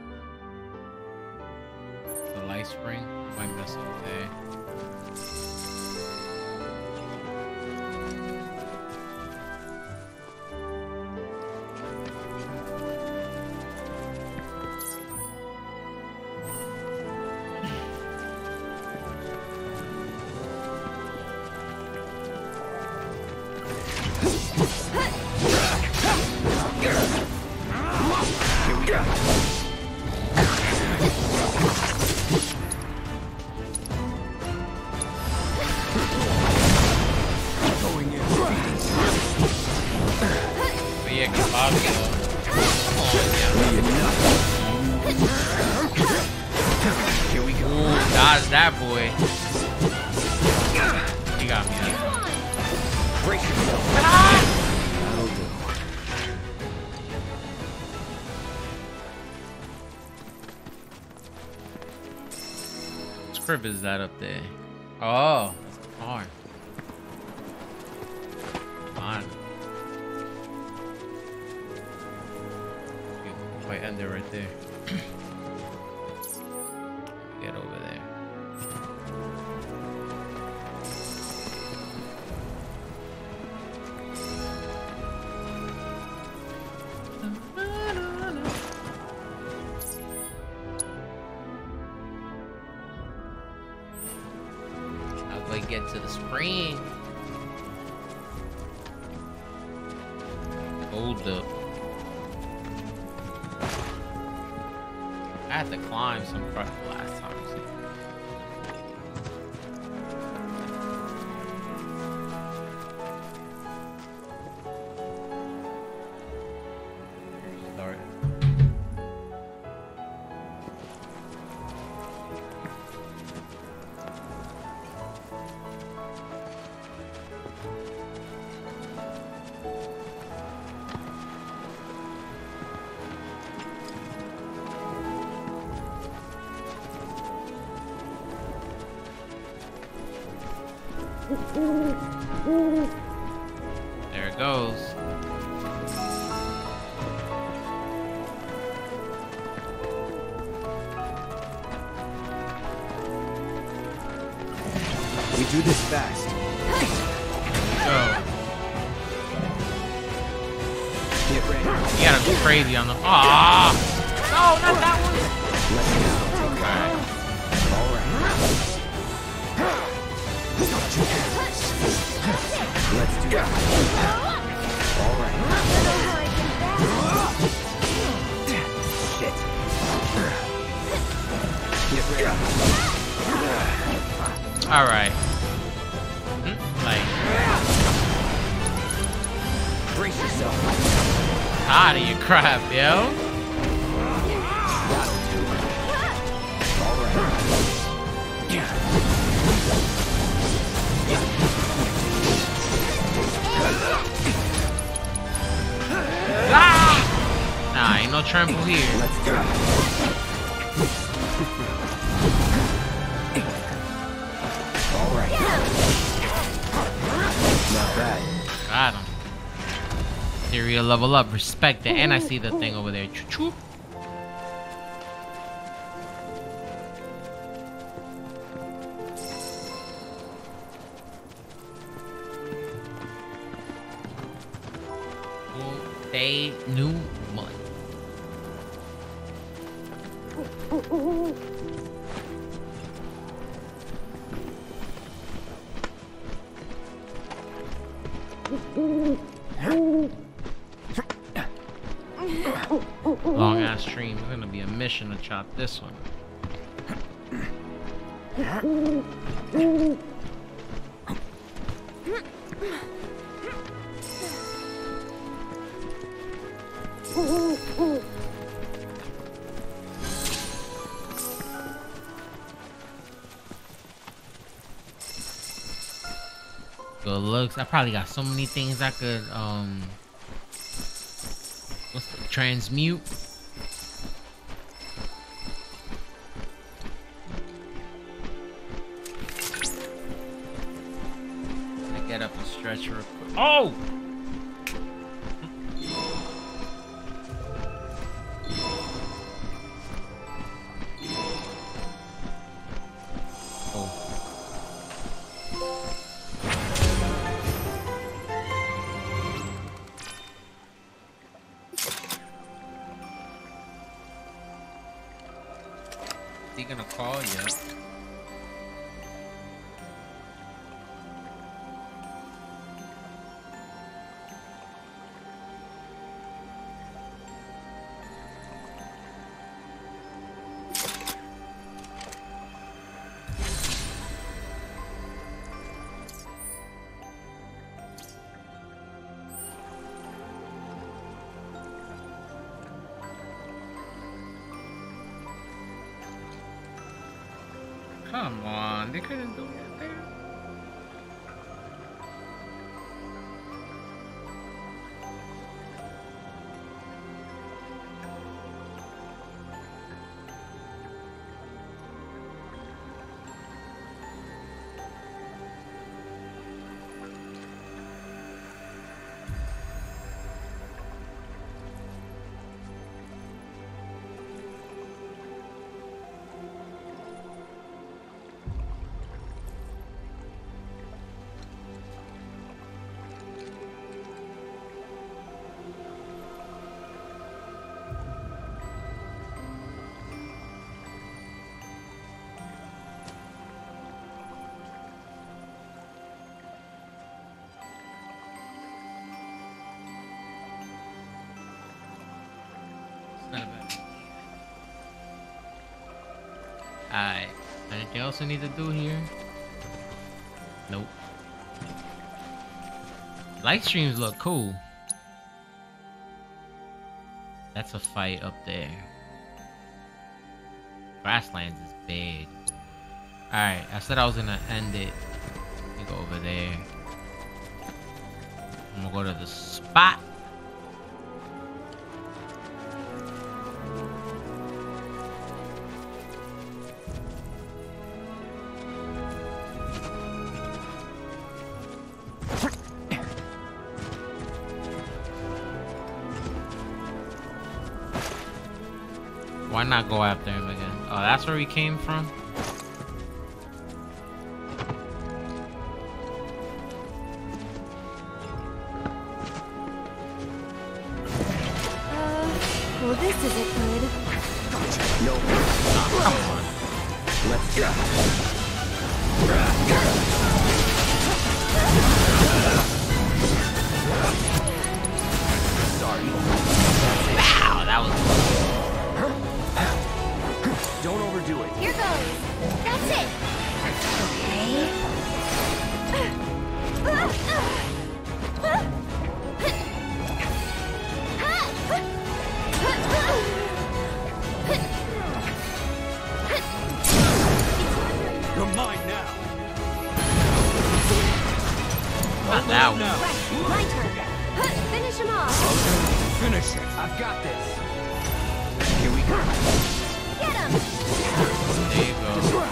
The light spring might mess up there. That boy. He got me. Brace yourself. That'll do. Which crib is that up there? Oh, that's a car. Fine. If I end it right there. Get over there. How do I get to the spring? Hold up. I had to climb some part last time. See? Start. There it goes. We do this fast. Go. Get ready. You gotta go crazy on the. Ah! No, not that one. Let's go. Alright. All right. Let's do it. All right. Shit. Get ready. All right. Like, Brace yourself. tired of your crap, yo. That'll do. All right. Ah! Nah, ain't no tremble here. Let's go. All right. Not bad. Got him. Serial level up. Respect it. And I see the thing over there. Choo-choo. They knew money. Long ass stream. It's gonna be a mission to chop this one. Good looks. I probably got so many things I could um what's the transmute. I get up and stretch real quick. Oh! He gonna call you? Come on, they couldn't do it there. Anything else I need to do here? Nope. Light streams look cool. That's a fight up there. Grasslands is big. Alright, I said I was gonna end it. Let me go over there. I'm gonna go to the spot. Why not go after him again? Oh, that's where we came from? Uh, well, this isn't good. No. Oh, come on. Let's go. Sorry. Wow, that was... Don't overdo it. Here goes. That's it. Okay. You're mine now. Not that one. Now. Right, my turn. Finish him off. Finish it. I've got this. Here we go. Get him. There you go.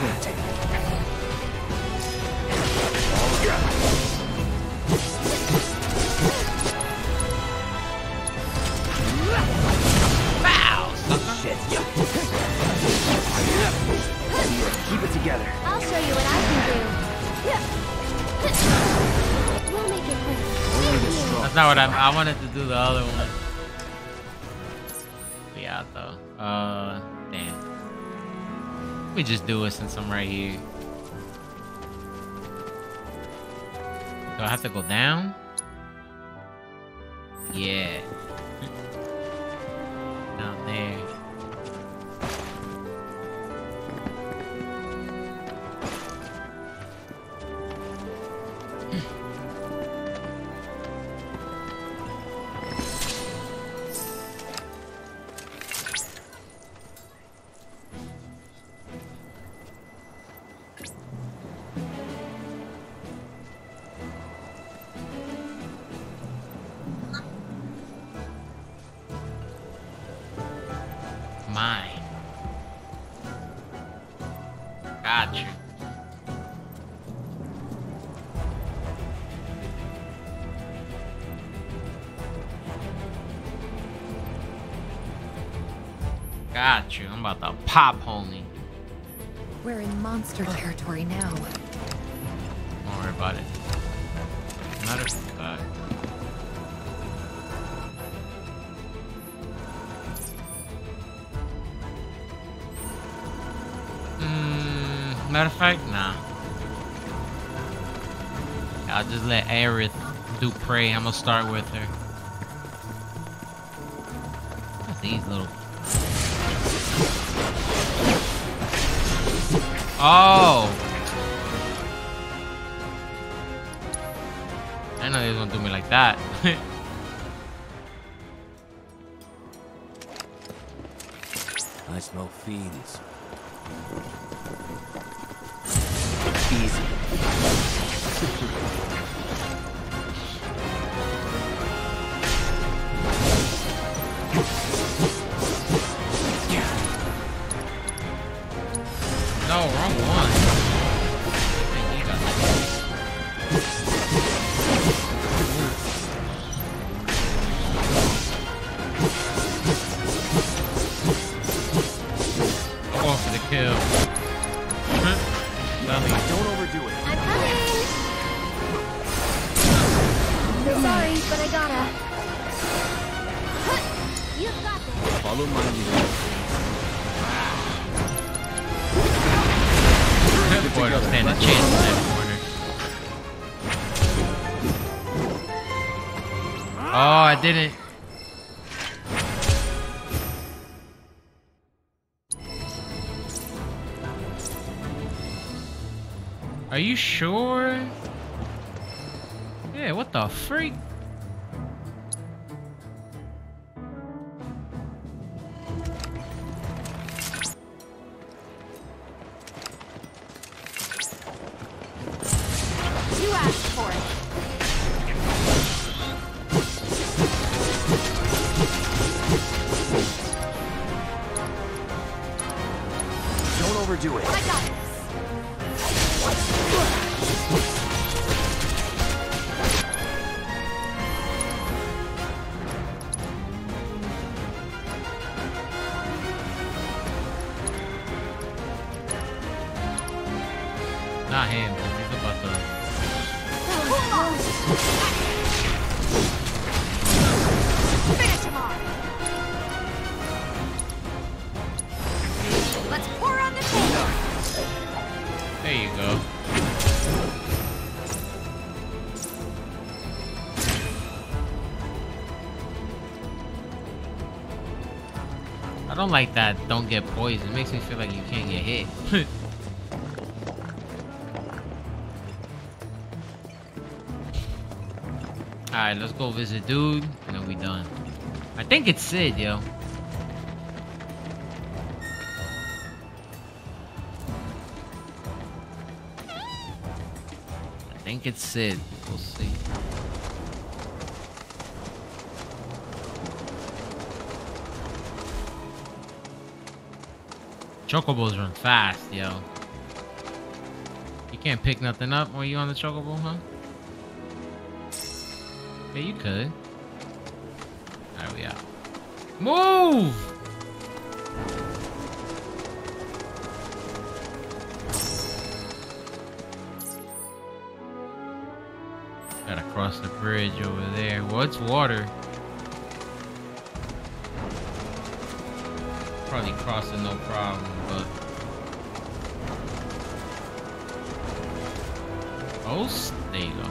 Wow, sucker. Shit. Keep it together. I'll show you what I can do. We'll make it quick. Thank you. That's not what I I wanted to do the other one. We out though. Uh, damn. Let me just do it since I'm right here. Do I have to go down? Yeah. Down there. Mine. Gotcha. Gotcha. I'm about to pop, homie. We're in monster territory now. Don't worry about it. Matter of fact. Mm, matter of fact, nah. I'll just let Aerith do prey. I'm gonna start with her. What's these little... Oh! I know they was gonna do me like that. I smell fiends. Easy. No, wrong one. Hey, you got that. I'm going for the kill. Don't overdo it. I'm coming. Sorry, but I gotta. You've got this. Follow my lead. Boy, don't stand a chance in that corner. Oh, I didn't. Are you sure? Yeah, what the freak? You asked for it. Don't overdo it. I got this. Not him, 'cause he's about to. Finish him off. Let's pour on the table. There you go. I don't like that. Don't get poisoned. It makes me feel like you can't get hit. Alright, let's go visit dude, and then we done. I think it's Sid, yo. I think it's Sid. We'll see. Chocobos run fast, yo. You can't pick nothing up while you on the chocobo, huh? Yeah, you could. Alright, we out. Move! Gotta cross the bridge over there. Well, it's water. Probably crossing no problem, but... Oh, there you go.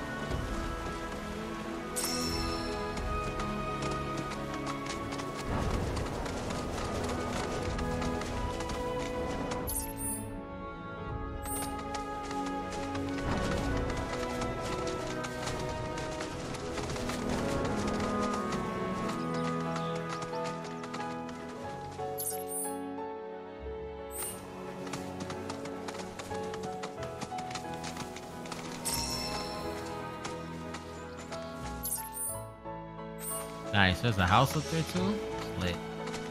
Nice, there's a house up there too? It's lit.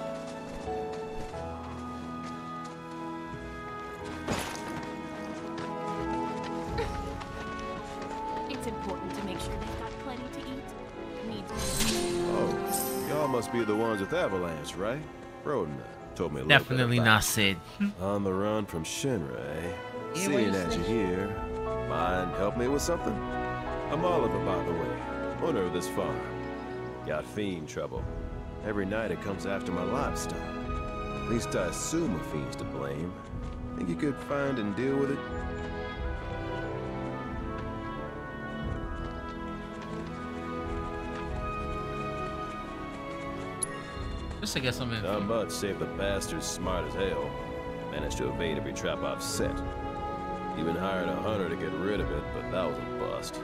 It's important to make sure they've got plenty to eat. Need to. Oh, y'all must be the ones with Avalanche, right? Roden told me a little Definitely bit not about Sid. it. On the run from Shinra, eh? Yeah, Seeing what as you you're here, mind help me with something? I'm Oliver, by the way, owner of this farm. Got fiend trouble. Every night it comes after my livestock. At least I assume a fiend's to blame. Think you could find and deal with it? Just to get some info. Not much, save the bastard's smart as hell. Managed to evade every trap I've set. Even hired a hunter to get rid of it, but that was a bust.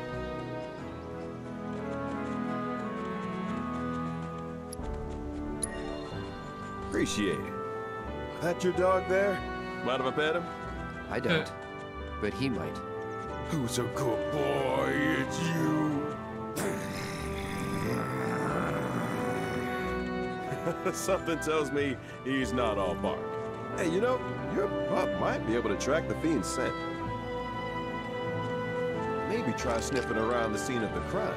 Appreciate it. That your dog there? Mind if I pet him? I don't, but he might. Who's a good boy? It's you. Something tells me he's not all bark. Hey, you know, your pup might be able to track the fiend's scent. Maybe try sniffing around the scene of the crime.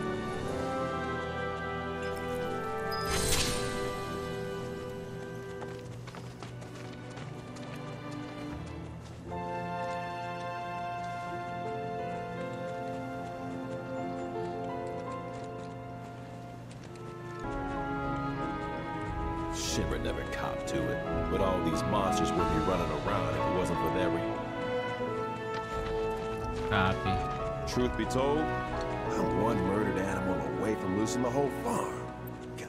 Shinra never copped to it, but all these monsters would be running around if it wasn't for their re- Copy. Truth be told, I'm one murdered animal away from losing the whole farm. God.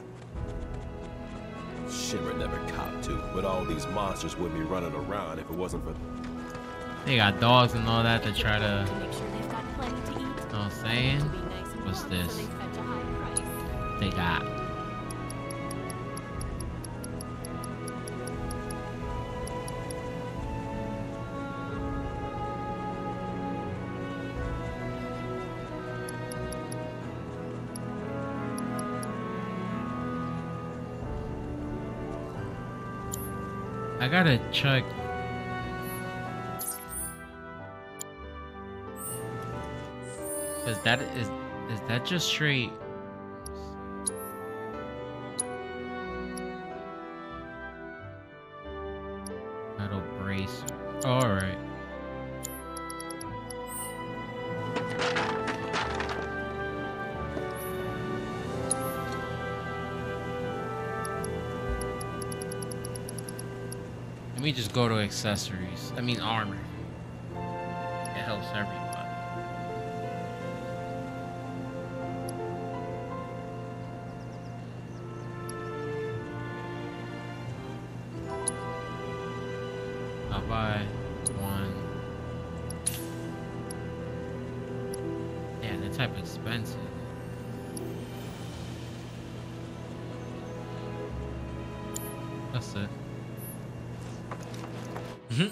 Shinra never copped to, but all these monsters would be running around if it wasn't for... They got dogs and all that to try to. Make sure they've got plenty to eat. You know what I'm saying? To be nice and What's warm, this? so they fetch a high price. They got. I gotta check. Cause that is is that just straight? Metal brace. Oh, all right. Let me just go to accessories. I mean armor. It helps everybody. I'll buy one. Yeah, that type expensive. That's it. Mm-hmm.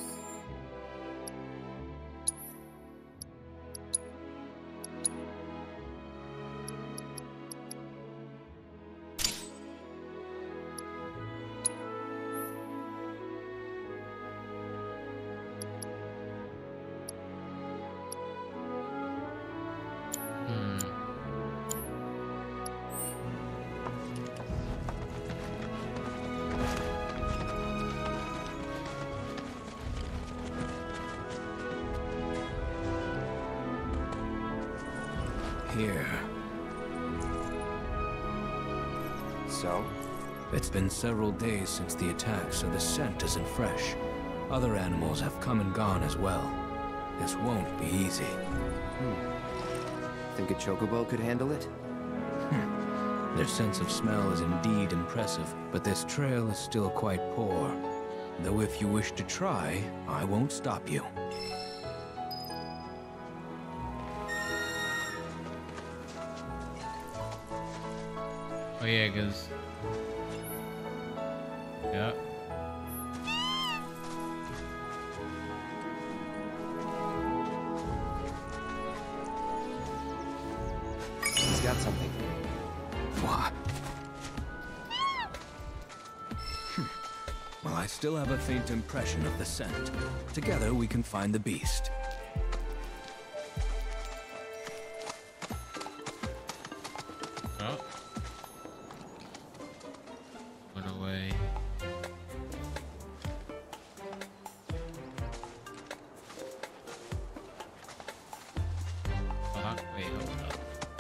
Here. So? It's been several days since the attack, so the scent isn't fresh. Other animals have come and gone as well. This won't be easy. Hmm. Think a chocobo could handle it? Their sense of smell is indeed impressive, but this trail is still quite poor. Though if you wish to try, I won't stop you. Oh yeah, cause yeah. He's got something. What? Hmm. Well, I still have a faint impression of the scent. Together we can find the beast. Oh. Went away. Uh-huh. Wait, hold up.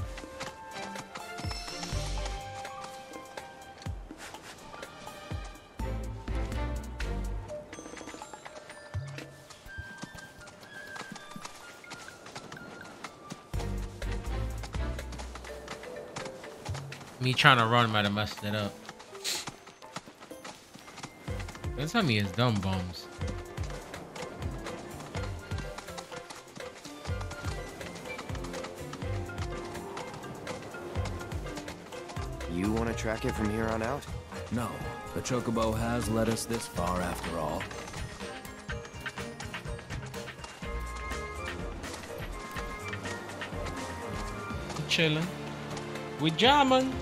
Me trying to run might have messed it up. Don't tell me it's dumb bums. You want to track it from here on out? No, the chocobo has led us this far after all. We chilling. We jamming.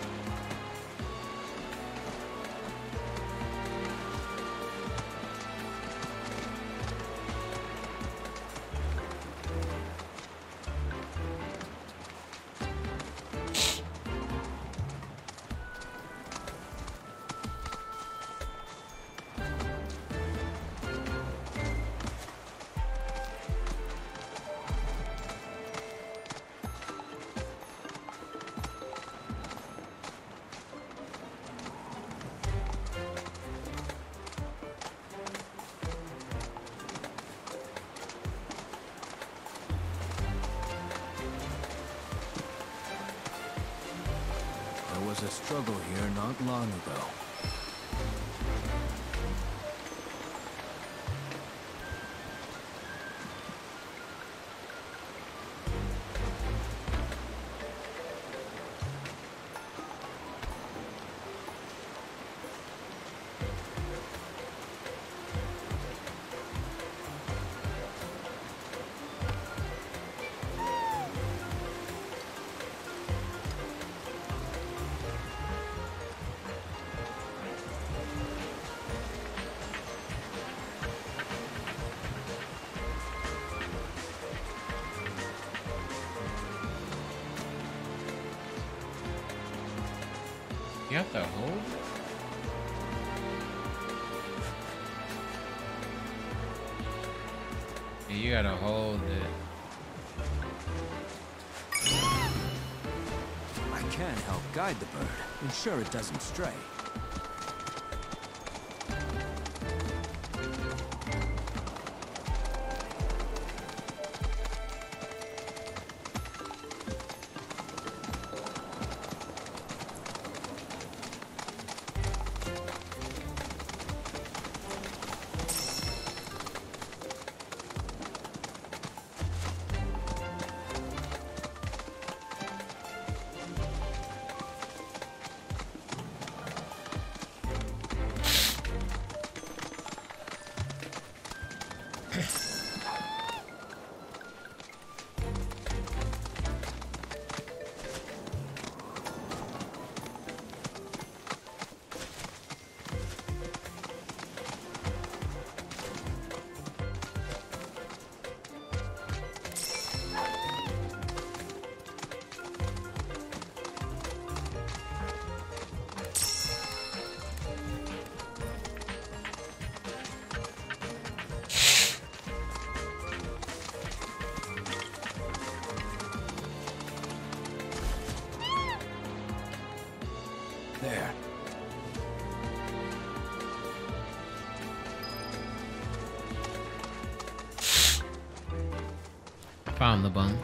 There was a struggle here not long ago. You have to hold? Yeah, you gotta hold it. I can help guide the bird, ensure it doesn't stray. There. Found the bone.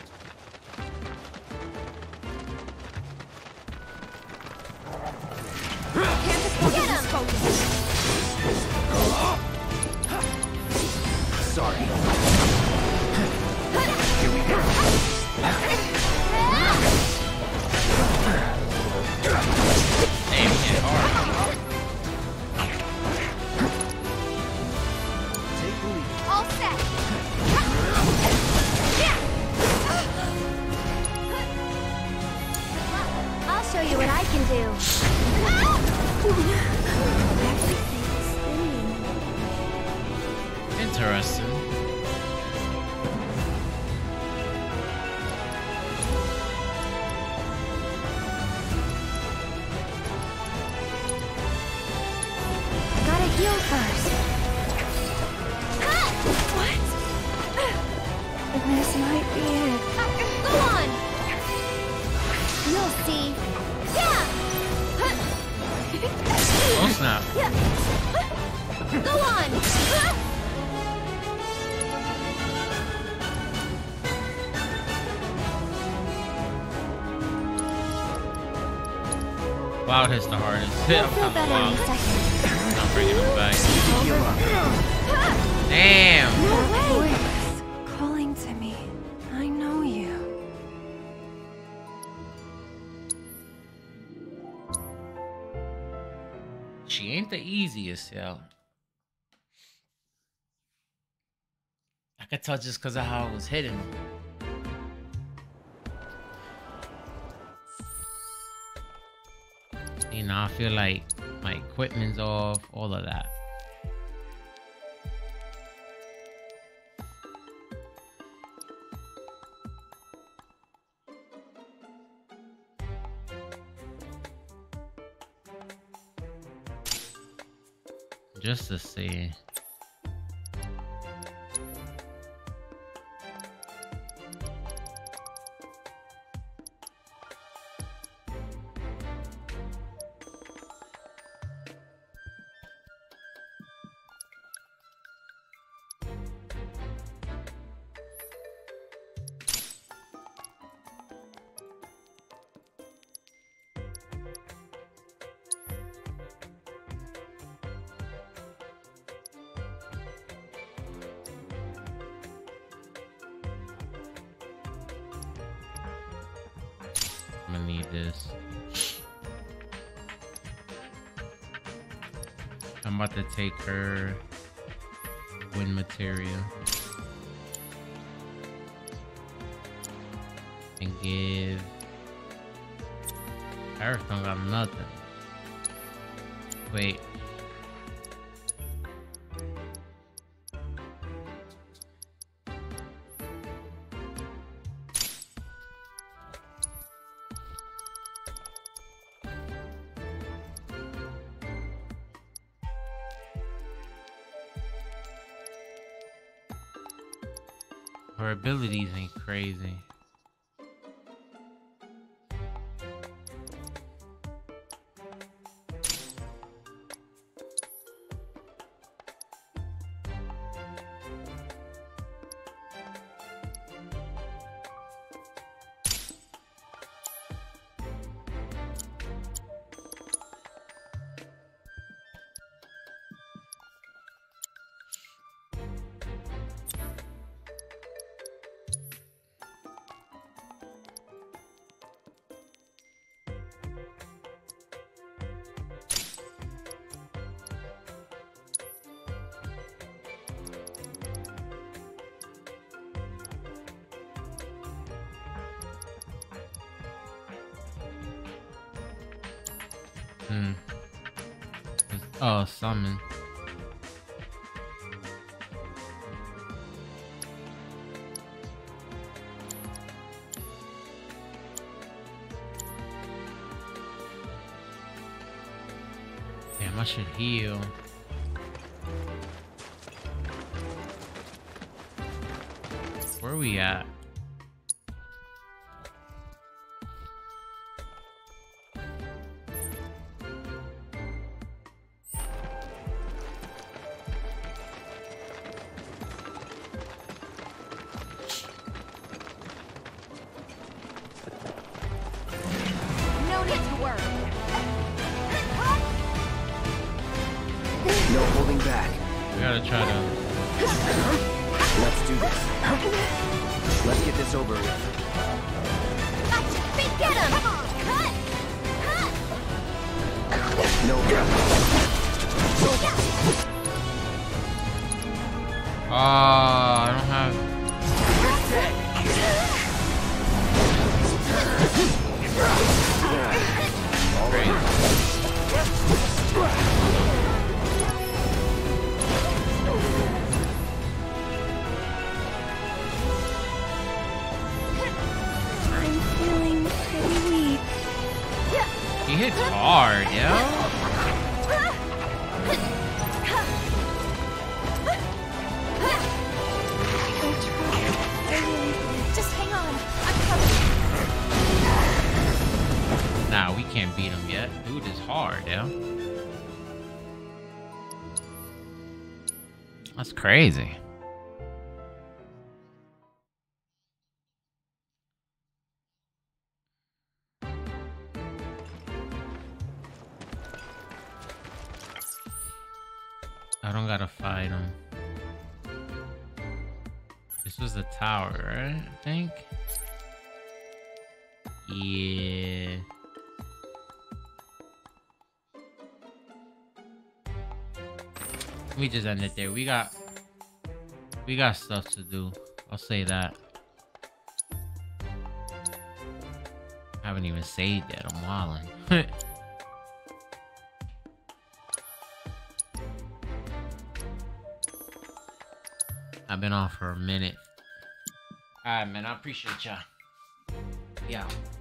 Get him! Sorry. Here we go. Damn, hit hard. Take the lead. All set. I'll show you what I can do. Everything's spinning. Interesting. Gotta heal first. What? This might be it. Go on. You'll see. Yeah. Oh snap. Go on. Cloud hits the hardest. You'll I'm feel coming better in along. a second. I'm bringing him back. Damn. No way. Voice calling to me. I know you. She ain't the easiest, yo. I could tell just because of how it was hitting. You know, I feel like my equipment's off, all of that. Just to see. I'm gonna need this. I'm about to take her wind material and give Earth don't got nothing. Wait. Her abilities ain't crazy. Hmm. Oh, summon. Damn, I should heal. Where are we at? No holding back. We gotta try to. Let's do this. Let's get this over with. Gotcha! Big get him! Come on! Cut! Cut! No problem. Ah, I don't have. Great. I'm feeling pretty weak. He hits hard, yo. Just hang on. I'm coming. Nah, we can't beat him yet. Dude is hard, yo. That's crazy. I don't gotta fight him. This was the tower, right? I think. Yeah. We just end it there. We got we got stuff to do. I'll say that. I haven't even saved yet. I'm wildin'. I've been off for a minute. Alright, man. I appreciate y'all. Yeah.